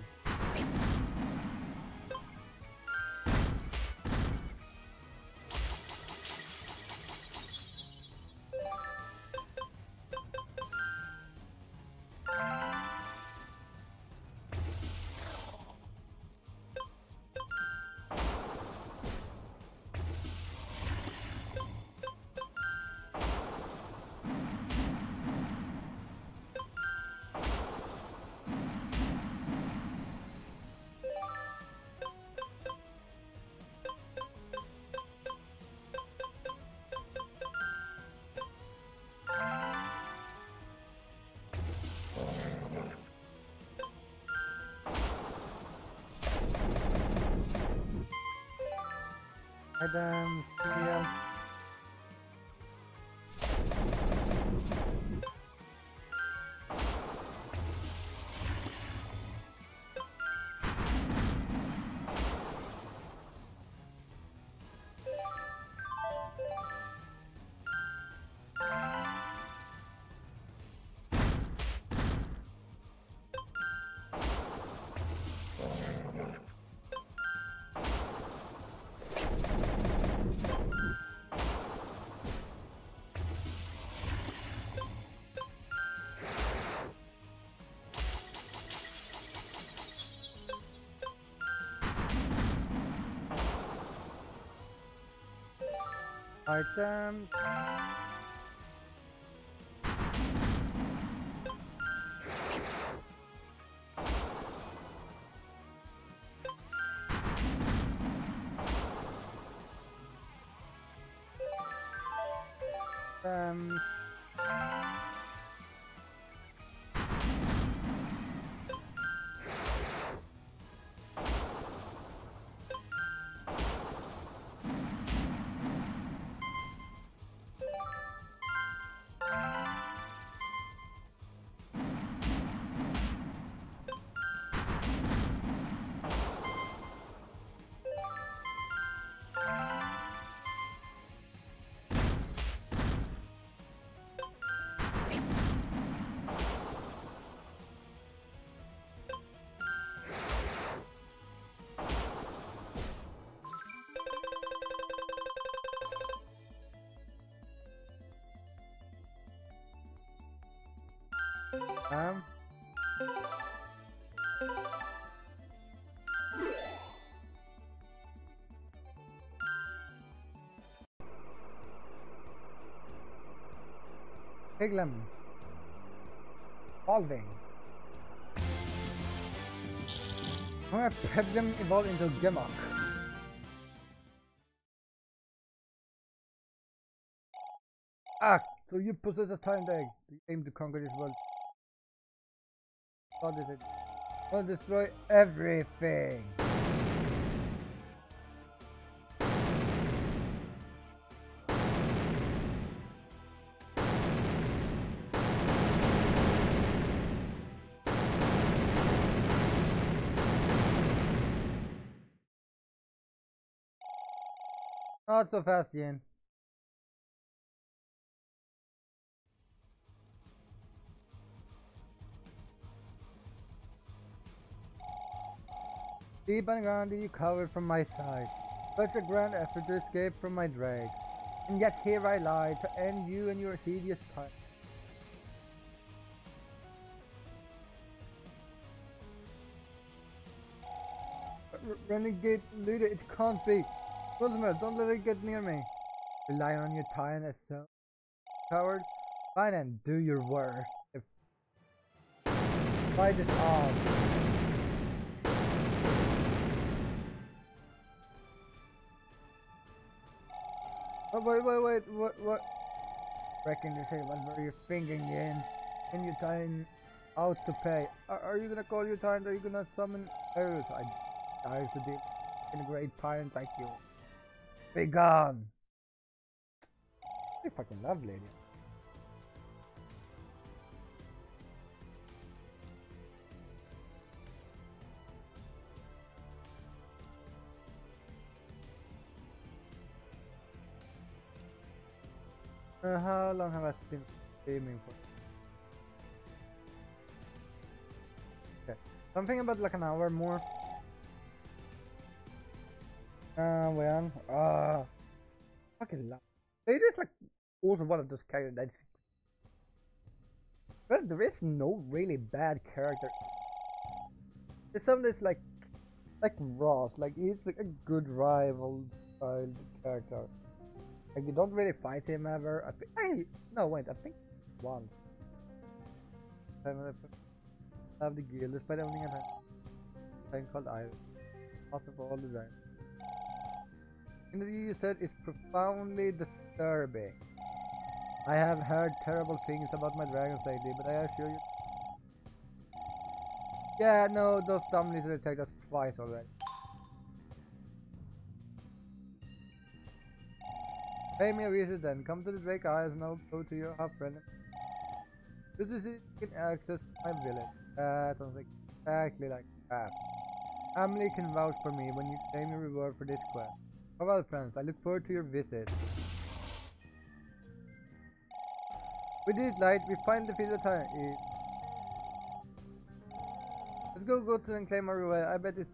Items, materials. Items. Um. Um. Piglin. Evolving. I'm gonna Piglin evolve into Gimok. Ah, so you possess a time egg. You aim to conquer this world. How does it? I'll destroy everything. Not so fast, Ian. Deep underground, you covered from my sight. Such a grand effort to escape from my drag. And yet here I lie to end you and your hideous time. Renegade leader, it can't be. Rosamund, don't let it get near me. Rely on your time as so coward. Fine and do your work. If fight it off. Oh, wait, wait, wait, what, what? Reckon to say what were you thinking, in? In your time out to pay. Are, are you gonna call your time? Are you gonna summon arrows? I dive to deep in a great pirate like you. Be gone! You fucking love lady. Uh, how long have I been streaming for? Okay. Something about like an hour more. Uh, well, uh, fucking love. It is like also one of those characters that's. But there is no really bad character. There's some that's like, like Ross, like he's like a good rival style character. Like you don't really fight him ever. I think. I no wait. I think once. I have the guild despite owning a thing called Iron. Out of all the time. In the you said it's profoundly disturbing. I have heard terrible things about my dragons lately, but I assure you. Yeah, no, those dumb little attacked us twice already. Pay me a visit then. Come to the Drake Isles and I'll go to your half friend. This is it. You can access my village. That sounds like exactly like crap. Emily can vouch for me when you claim your reward for this quest. Farewell, friends. I look forward to your visit. We did it, Light. We finally defeated the time. Let's go go to and claim our reward. I bet it's.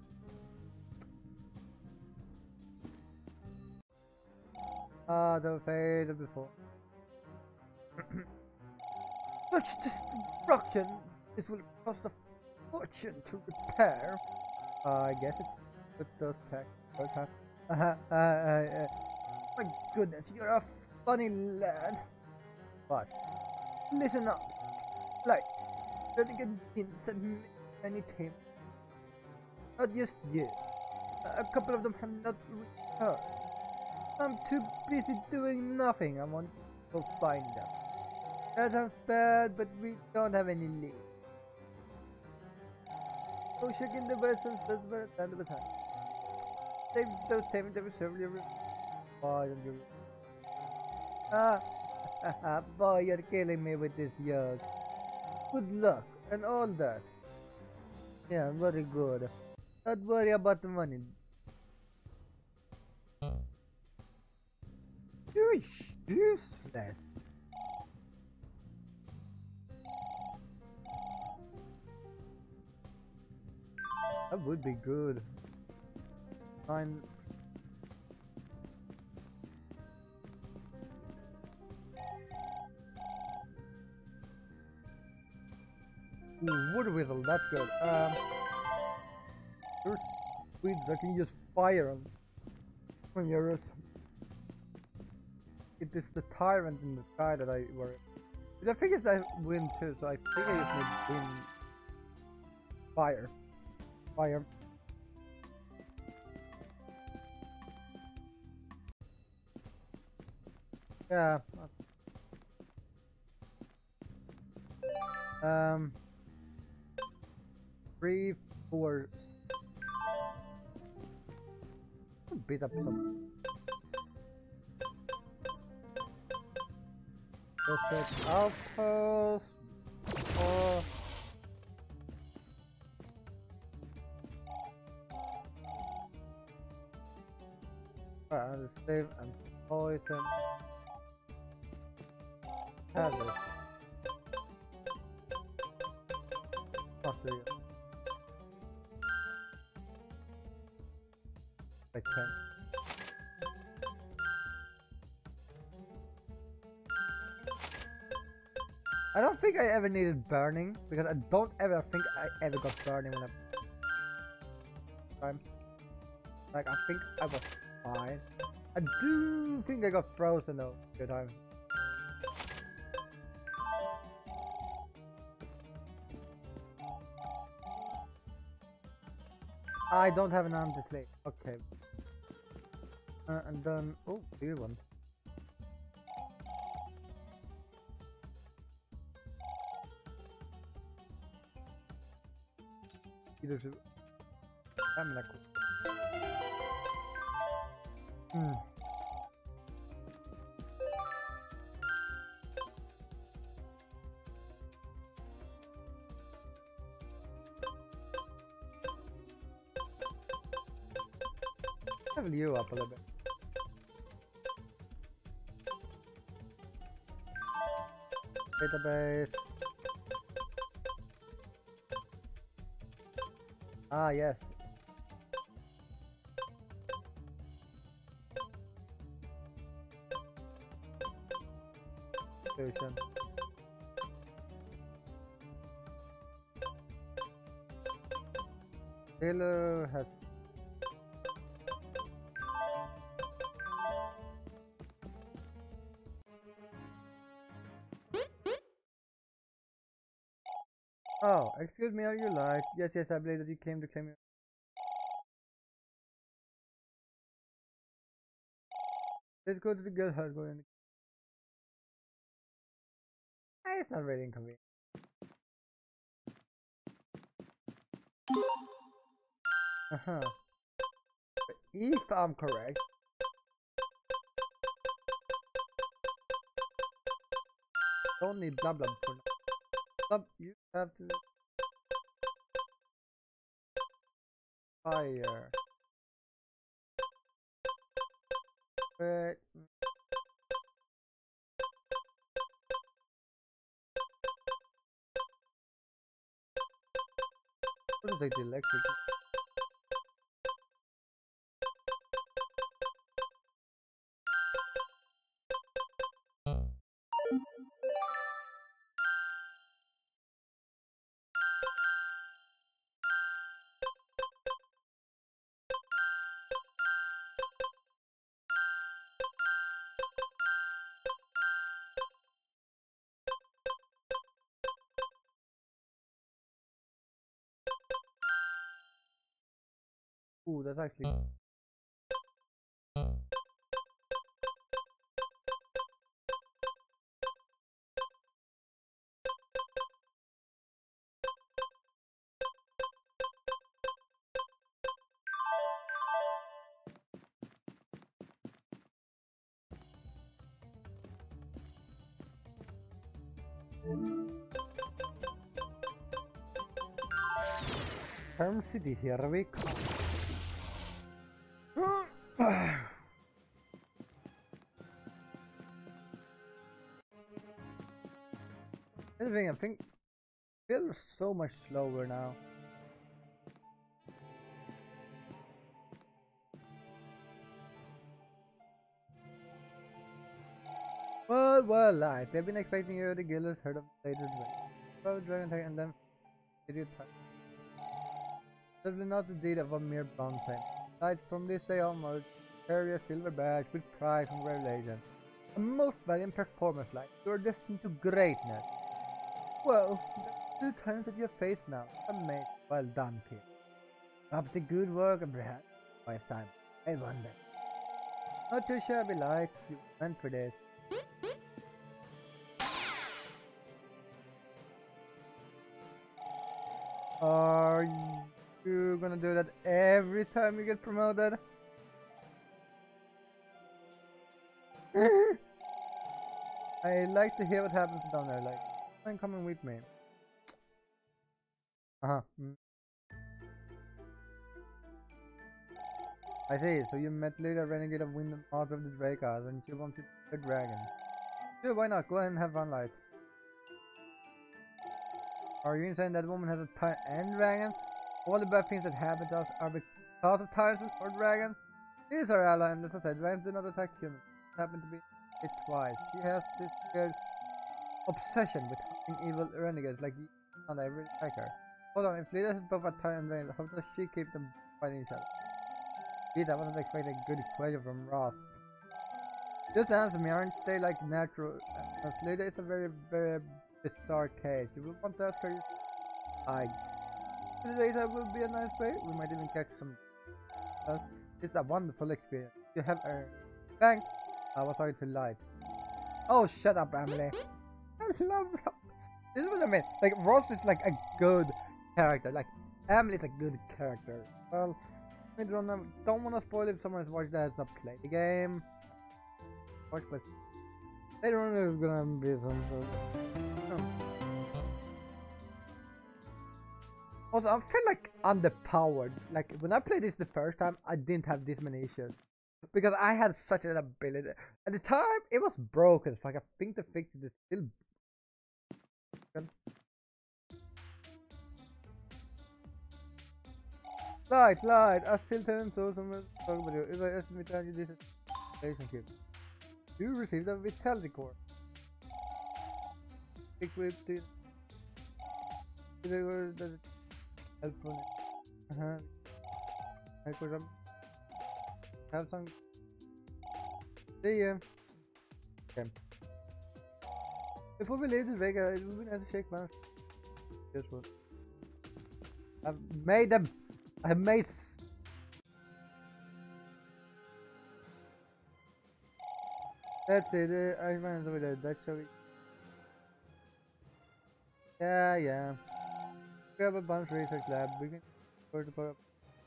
Ah, the fate of before. Such destruction! This will cost a fortune to repair. Uh, I guess it's with those tech. Okay. Uh, uh, uh, uh, my goodness, you're a funny lad. But listen up, like Renegade Jin sent me many teams. Not just you. A couple of them have not returned. I'm too busy doing nothing. I want to go find them. That sounds bad, but we don't have any lead. Go check in the vessels that were at the end of the time. Save those teams that were several. Why don't you? Ah. Boy, you're killing me with this yoke. Good luck and all that. Yeah, very good. Don't worry about the money. You're useless. That would be good. Fine. Ooh, wood whistle, that's good. Um, there's weeds that can use fire on when you're. It is the tyrant in the sky that I worry. But I think it's like wind too, so I think I just need wind. Fire. Fire. Yeah. Um. Three, four. Beat up some. Perfect outpost. Oh. Alright, I'll save and poison. Have this. Fuck you. Like ten. I don't think I ever needed burning because I don't ever think I ever got burning when I time. Like I think I was fine. I do think I got frozen though. Good time. I don't have an arm to sleep. Okay. Uh, and then oh, here one. Either should I'm like hmm. Level you up a little bit. Database. Ah, yes. Solution. Taylor has. Oh, excuse me, are you light? Yes, yes, I believe that you came to claim your. Let's go to the girl hut. Go in. Ah, it's not really inconvenient. Uh huh. If I'm correct, don't need blah blah for now. Blah, you have to fire. But what is like the electric? Ooh, that's actually. Perm City, here we come. Anything, I think feels so much slower now. Well, well, light. They've been expecting you. The Guilders heard of the latest well, Dragon Tag and then idiot type. Certainly not the deed of a mere bouncing. Light, from this day onward, carry a silver badge with pride and congratulations. A most valiant performance, Light. You are destined to greatness. Well, the two times that you have faced now. Amazing. Well done, kid. Up to good work, Abraham. My son. I wonder. Not too shabby, Light. You went for this. Are you gonna do that every time you get promoted? I like to hear what happens down there, like, I'm coming with me. Uh-huh. Mm. I see, so you met later renegade of Wind and Master of the Drakas and she wanted the dragon. Sure, why not? Go ahead and have fun, Light. Are you saying that woman has a time and dragon? All the bad things that happen to us are because of tyrants or dragons? She is our ally, and as I said, dragons do not attack humans. It happened to be it twice. She has this weird obsession with hunting evil renegades like you, and I really like her. Hold on, if leaders is both a tyrant and dragon, how does she keep them fighting each other? Geez, I wasn't expecting a good question from Ross. Just answer me, aren't they like natural? Uh, Leader is a very, very bizarre case. You will want to ask her. I. Today that will be a nice day. We might even catch some. Uh, it's a wonderful experience. You have a. Thanks. I was sorry to lie. Oh, shut up, Emily. I love Ross. This is what I mean. Like Ross is like a good character. Like Emily is a good character. Well, I don't know. Don't want to spoil if someone's watched that has not played the game. Watch, but later on there's gonna be some. So, no. Also, I feel like underpowered. Like when I played this the first time, I didn't have this many issues because I had such an ability. At the time, it was broken. So like I think the fix is still. Broken. Light, light, I still tell so some talk about you. If I ask me to tell you this is relationship. You received a vitality core. Equipped it. Does it helpful? Uh-huh. I could have have some. See ya. Okay. Before we leave this break, uh, we have to shake hands. Guess what? I've made them. I've made. That's it. Uh, I ran over there. That's how we. Yeah, yeah. We have a bunch of research lab. We can go to put up.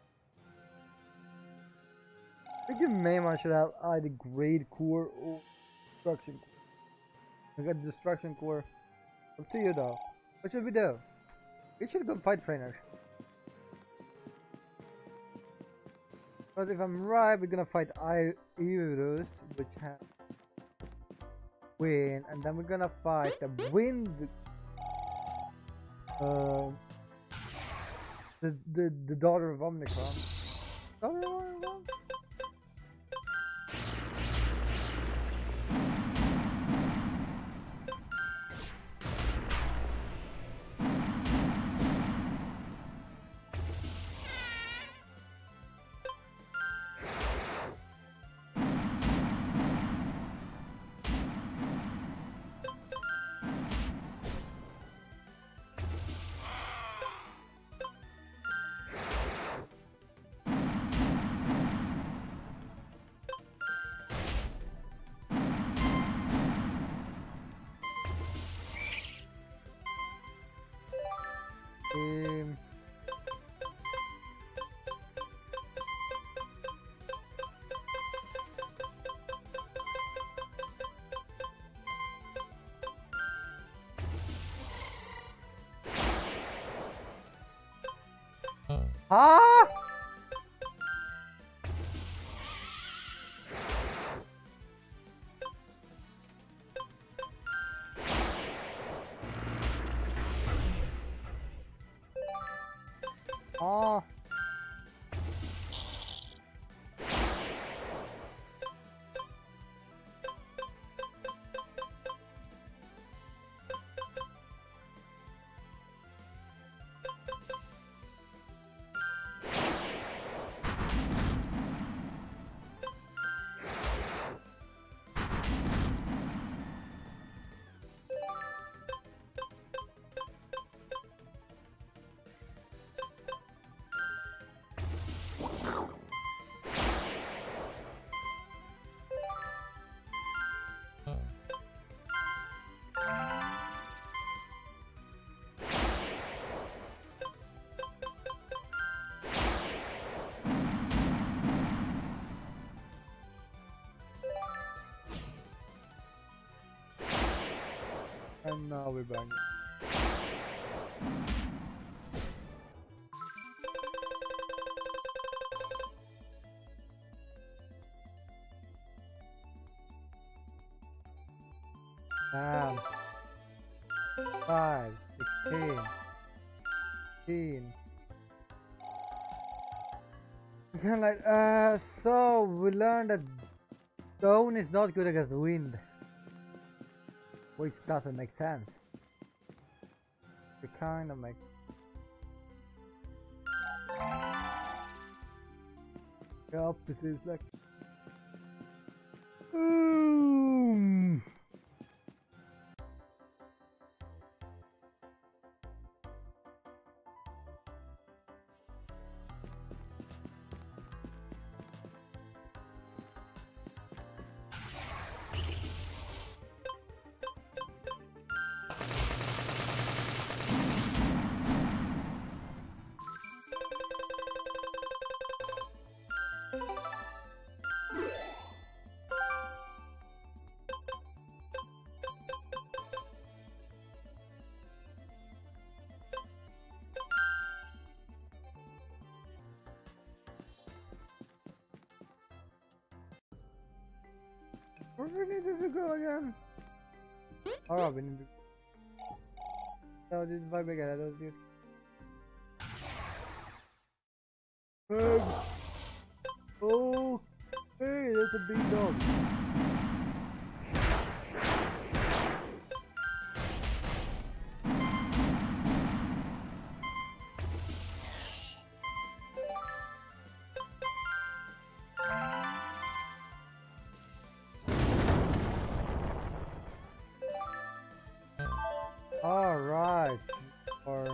I think your main one should have either grade core or destruction core. I got destruction core. Up to you though. What should we do? We should go fight trainers. But if I'm right, we're gonna fight Iurus, which has wind, and then we're gonna fight the wind. Uh, the the the daughter of Omnicron. Daughter of Omnicron? Um, huh? Oh. And now we're back. Damn. Five, sixteen, fifteen. Kind of like, uh, so we learned that stone is not good against wind, which doesn't make sense. It kind of makes. The opposite is like. Boom. Where do we need to go again? Oh, we need to. No, this is my big head. Um, oh, hey, that's a big dog. All right, or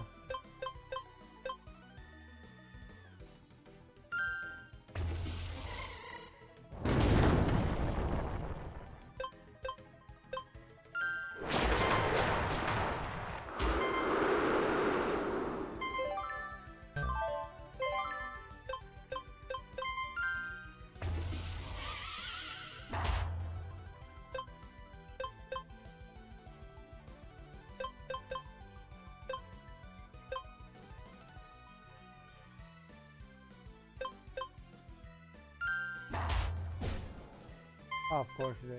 oh, of course it is.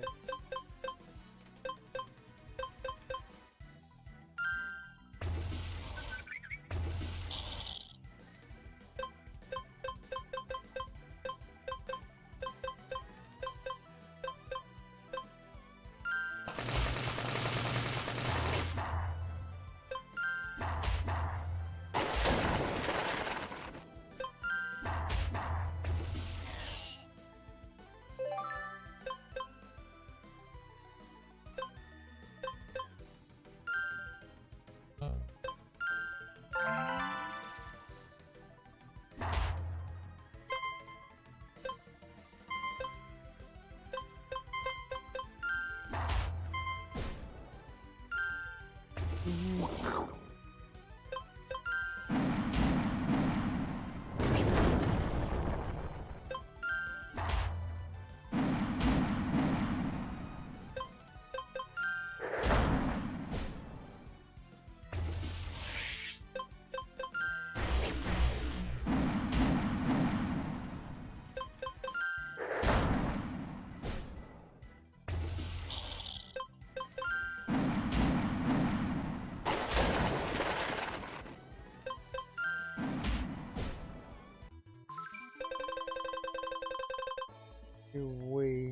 You wait.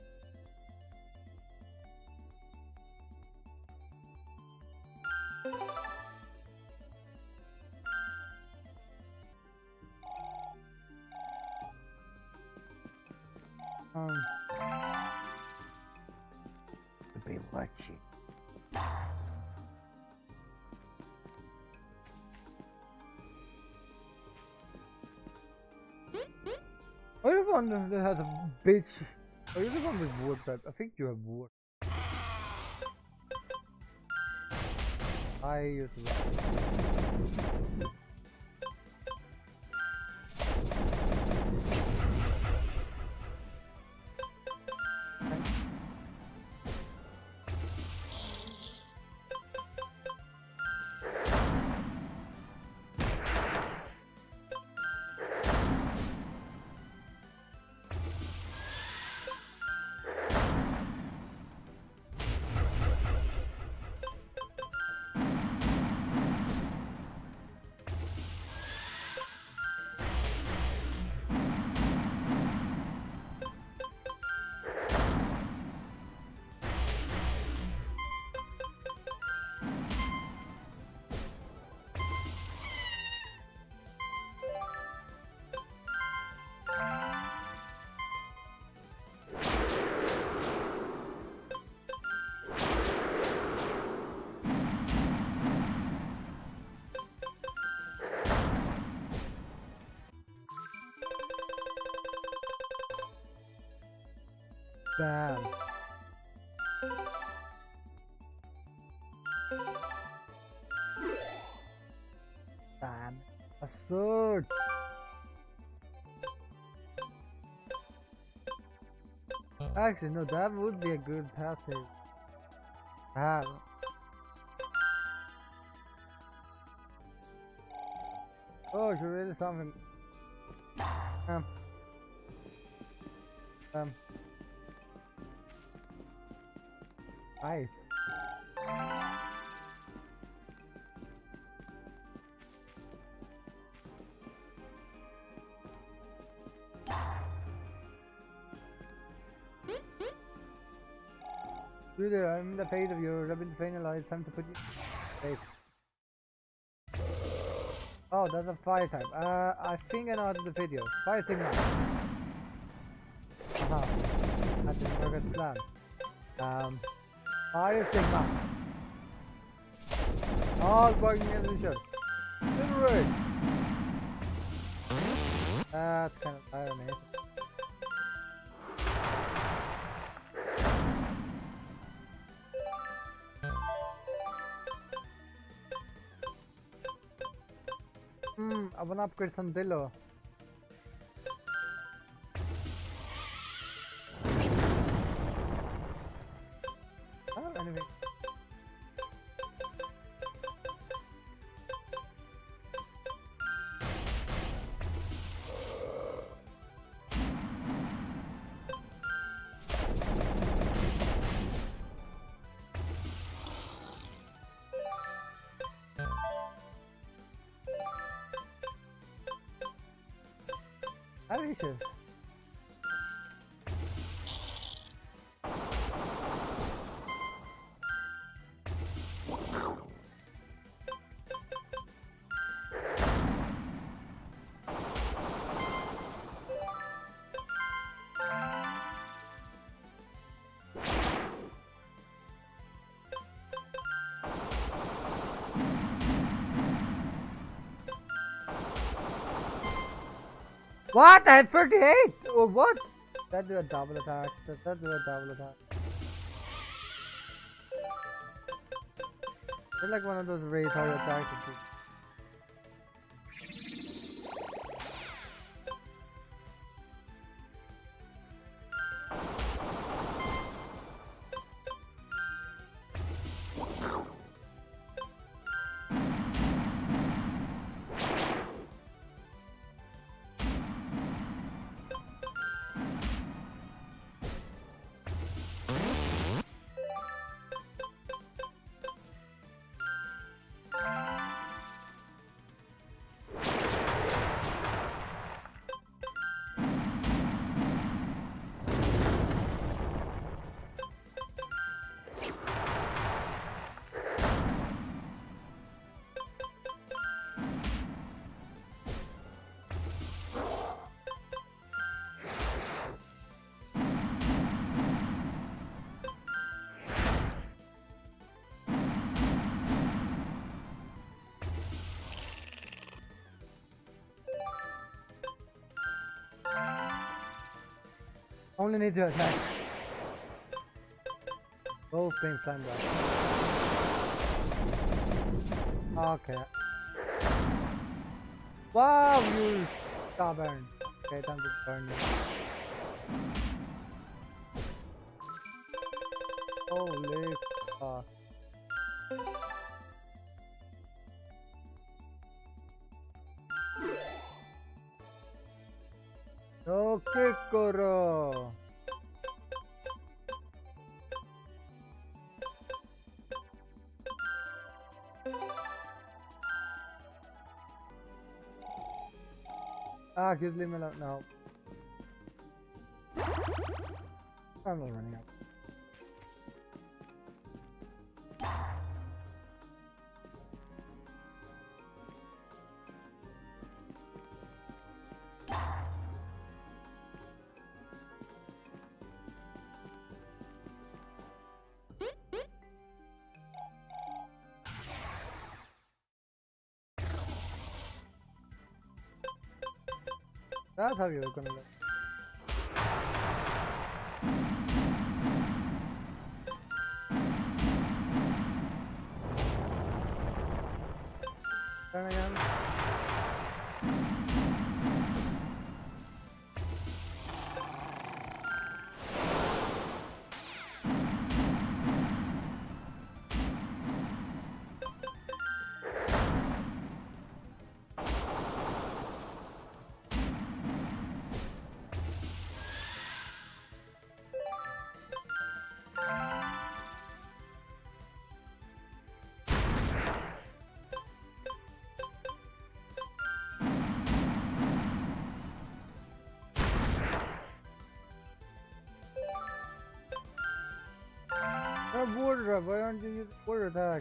Um, to be watching. Are you the one that has a bitch? Are you the one with wood type? I think you have wood. I use it. Bam. Bam. A sword. Actually, no, that would be a good passive to have. Oh, she really something. Um. Um. Nice. Do there, I'm in the phase of yours. I've been finalized. Time to put you. Wait. Oh, that's a fire type. Uh, I think I know how to do the video. Fire signal. Aha. That didn't work as planned. Um, fire signal. All working as it should. Liberate. That's kind of irony. Hmm, I wanna upgrade Sandillo. Oh, anyway. Arishes. What? I had thirty-eight? Or what? That do a double attack. Does that do a double attack? It's like one of those raid hard attacks. Only need to attack. Both being flamed out. Okay. Wow, you stubborn. Okay, time to burn you. Holy fuck. No Kikoro. Ah, just leave me alone. No. I'm not running up. That's how you're gonna look. Turn again. a border up. Why aren't you using border attack?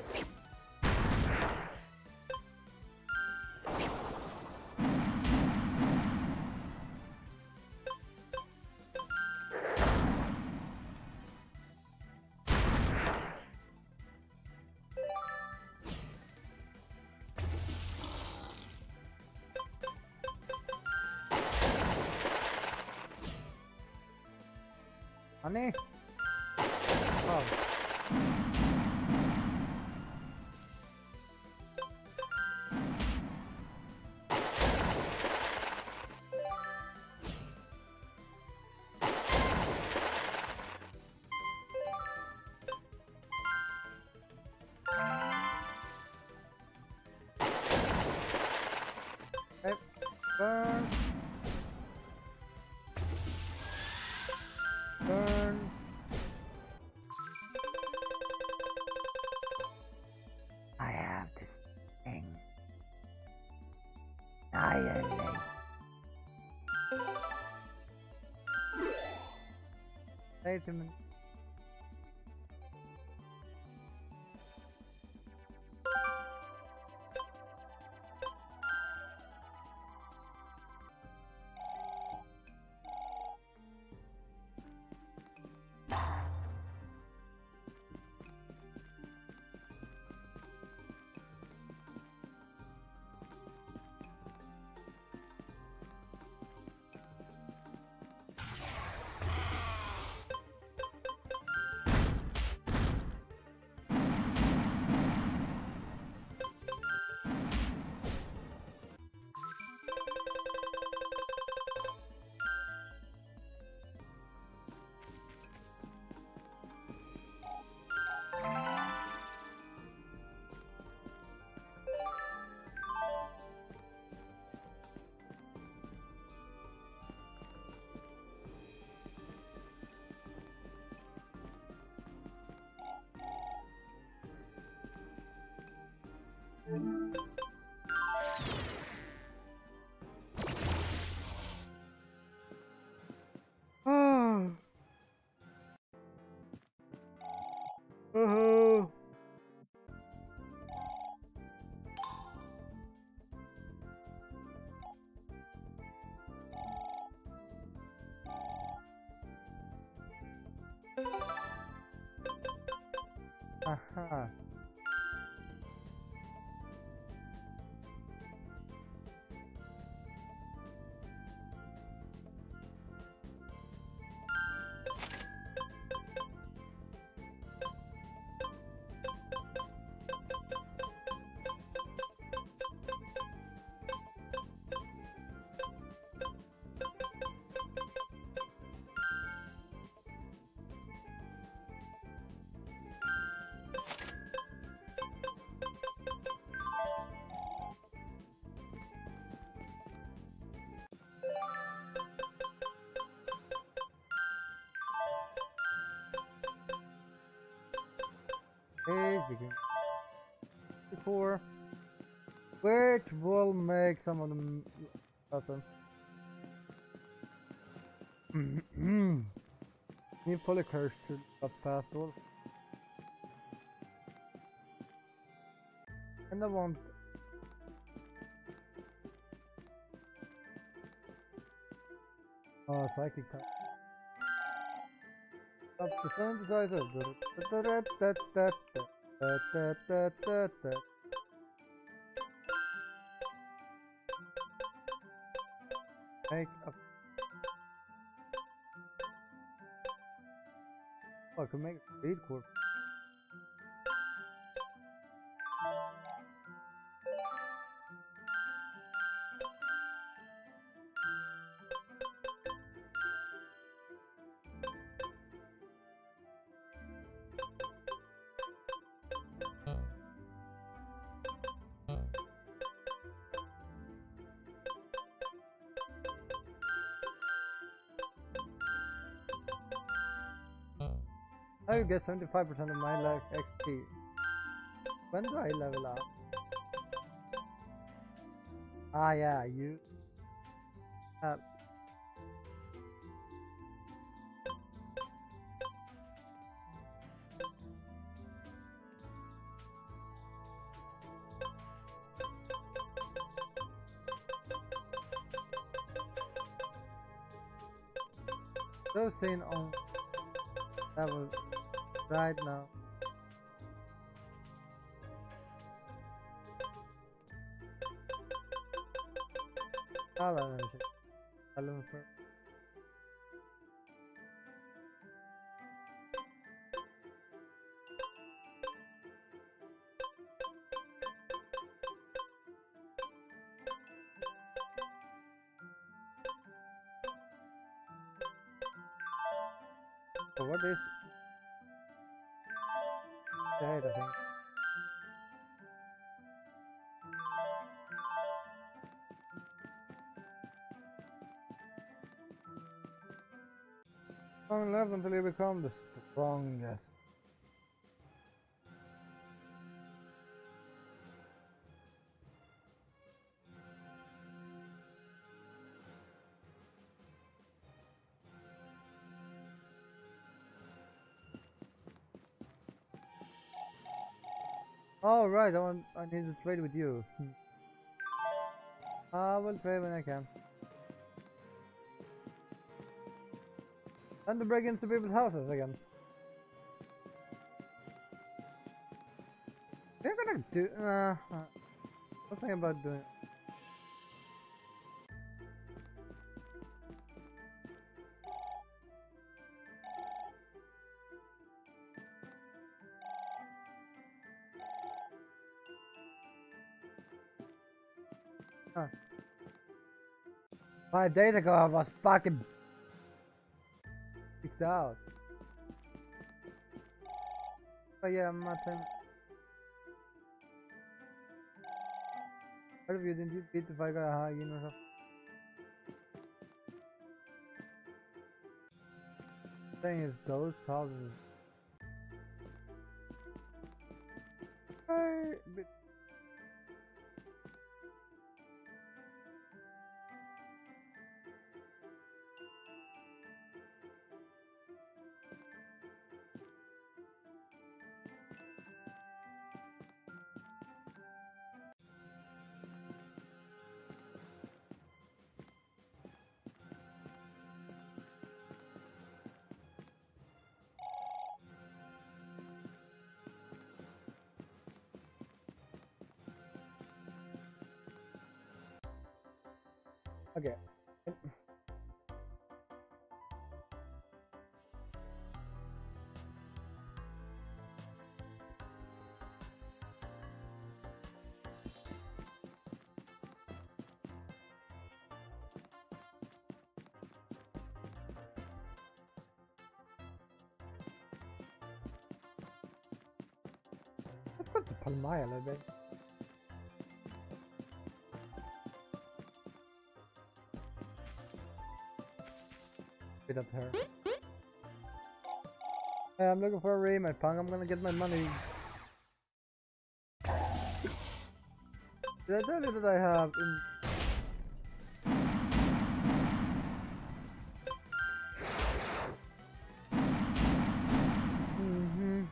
Honey? Oh. Okay. Burn. Burn. I have this thing. Annihilate. Wait a minute. Oh. Oh. Aha. Page begin. Before, which will make some of them happen. Need fully cursed to up fast all. And I want oh psychic type. Up the synthesizer. Make up. Oh, I can make speed core. Now you get seventy-five percent of my life X P. When do I level up? Ah yeah, you... Uh, So sane on level right now. Hala öyle bir şey. Hala mı? So what is the head, I think? Strong left until you become the strongest. Oh right, I want I need to trade with you. I will trade when I can. And to break into people's houses again. They're gonna do. Uh, uh, nothing about doing. Huh. Five days ago, I was fucking kicked out. But yeah, Martin. What if you didn't you beat the fight guy? Aha, you know so. Thing is, those houses. Hey, but okay. Let's go to Palmaya a little bit. Get up here. Hey, I'm looking for a raid, my punk. I'm gonna get my money. Did I tell you that I have in mm-hmm.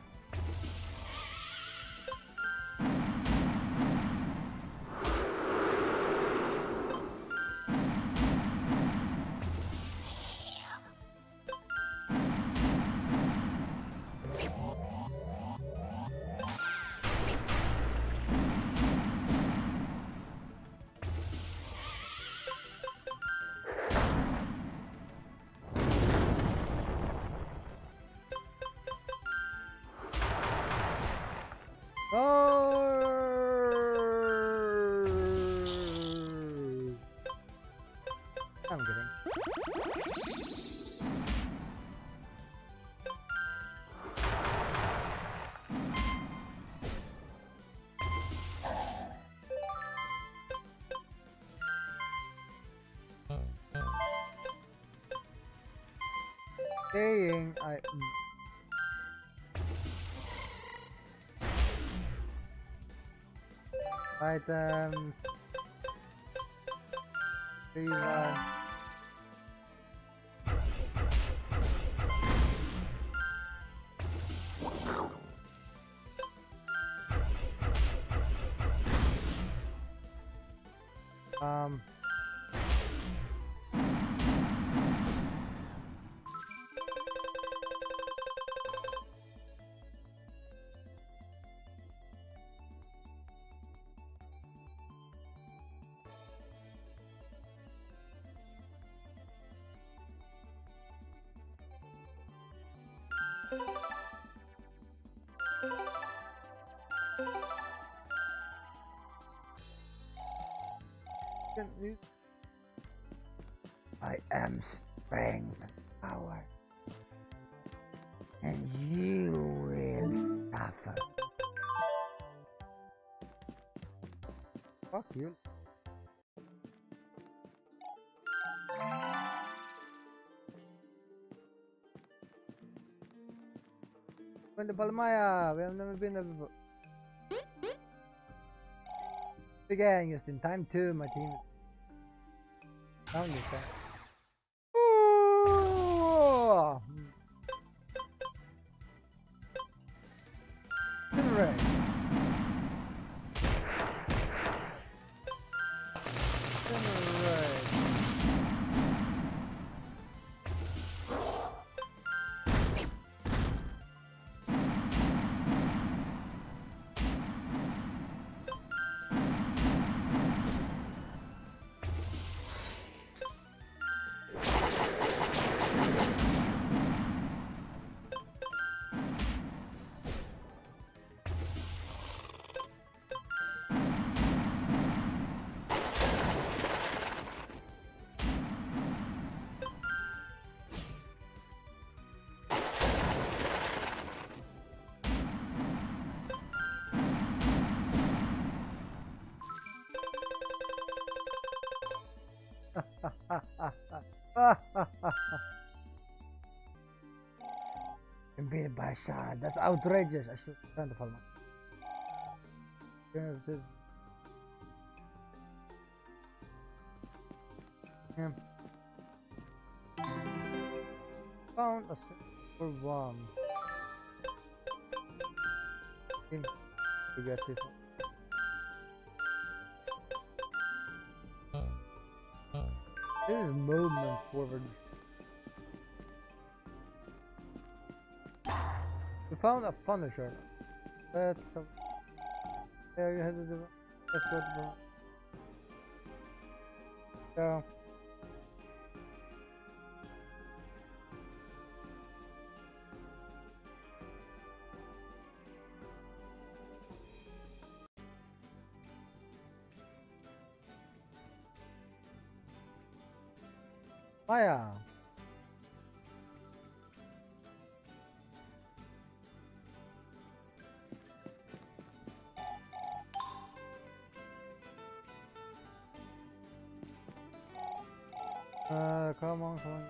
I'm kidding. Saying I items revive. Um Can you- I am strength and power, and you will suffer. Fuck you. Going to Palmaya. We have never been there before. Again, just in time too. My team found this time. Ooh! Right. And beat by a shot. That's outrageous. I should turn the phone. Yeah. Found a super one. Okay. We got this. This is movement forward. We found a Punisher. Let's go. There you headed to the. Let's go to the. So. Fire! Uh, come on, come on.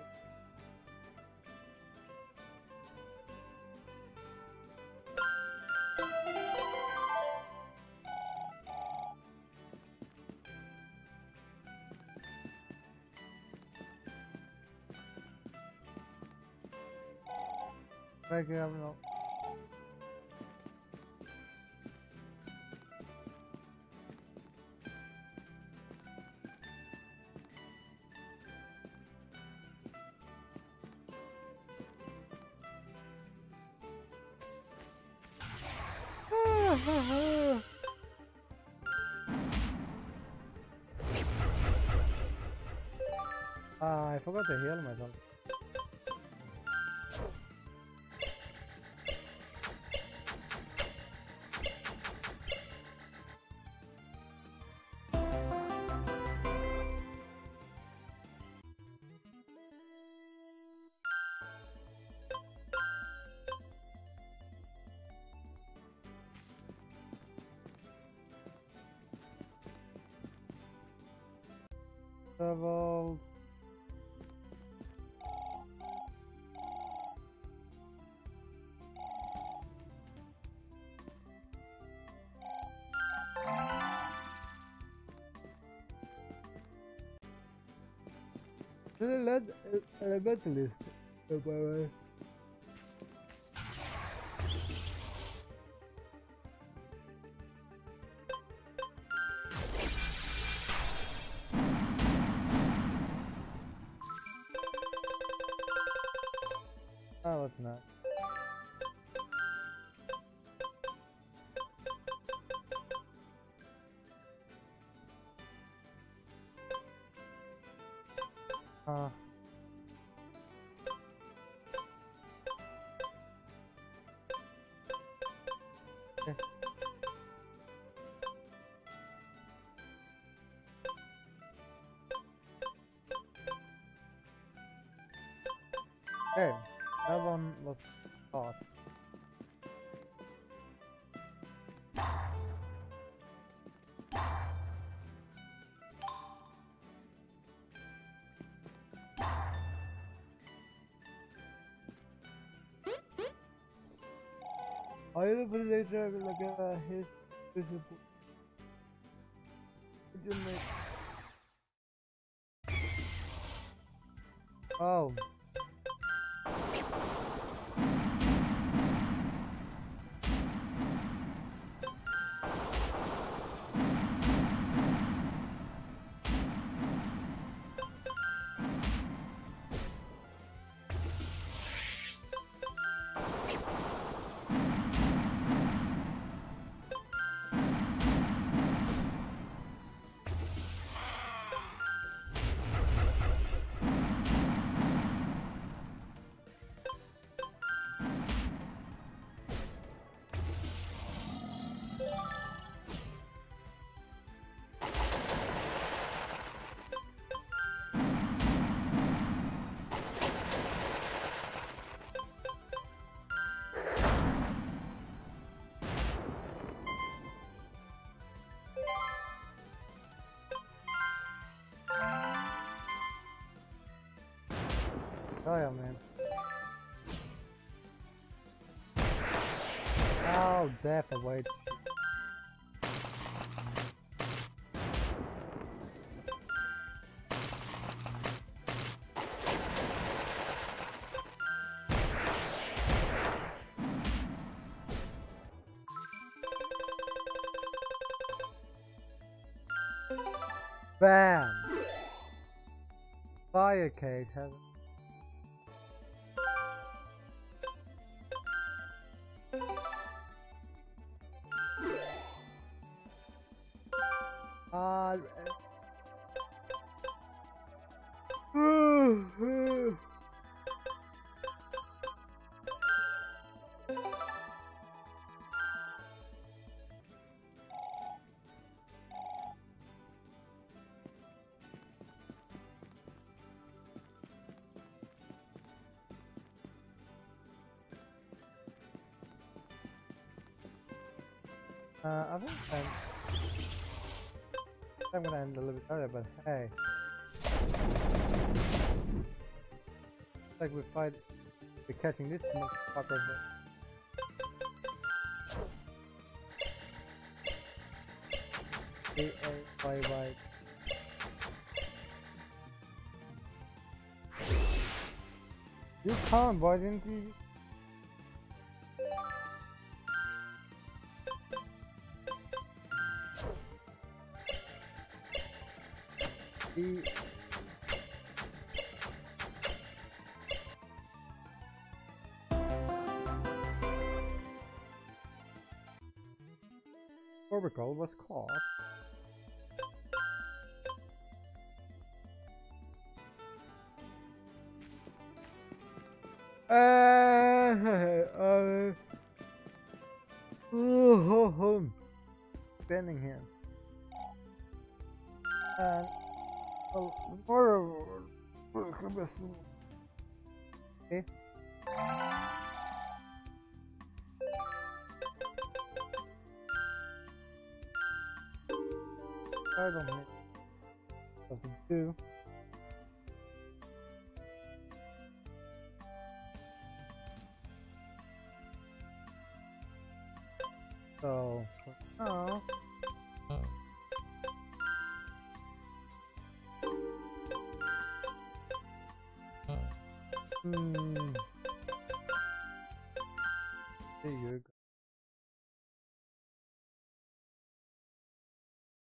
Breaking up now. Ah, I forgot to heal myself. Level. Let elementalist. Bye. Oh, it's not. Uh. Okay. Okay, that one was caught. I will put it later like a his this is oh. Oh yeah, man. Oh, death awaits. Bam! Fire cage has Uh, uh, I think I'm, I'm gonna end a little bit earlier, but hey. It's like we fight, we're catching this fucker. A A Y Y. You can't, why didn't you? The orbital was caught. Uh, uh, oh, oh, spending here. And well, more. Okay. I don't know what to do. So for now, hmm.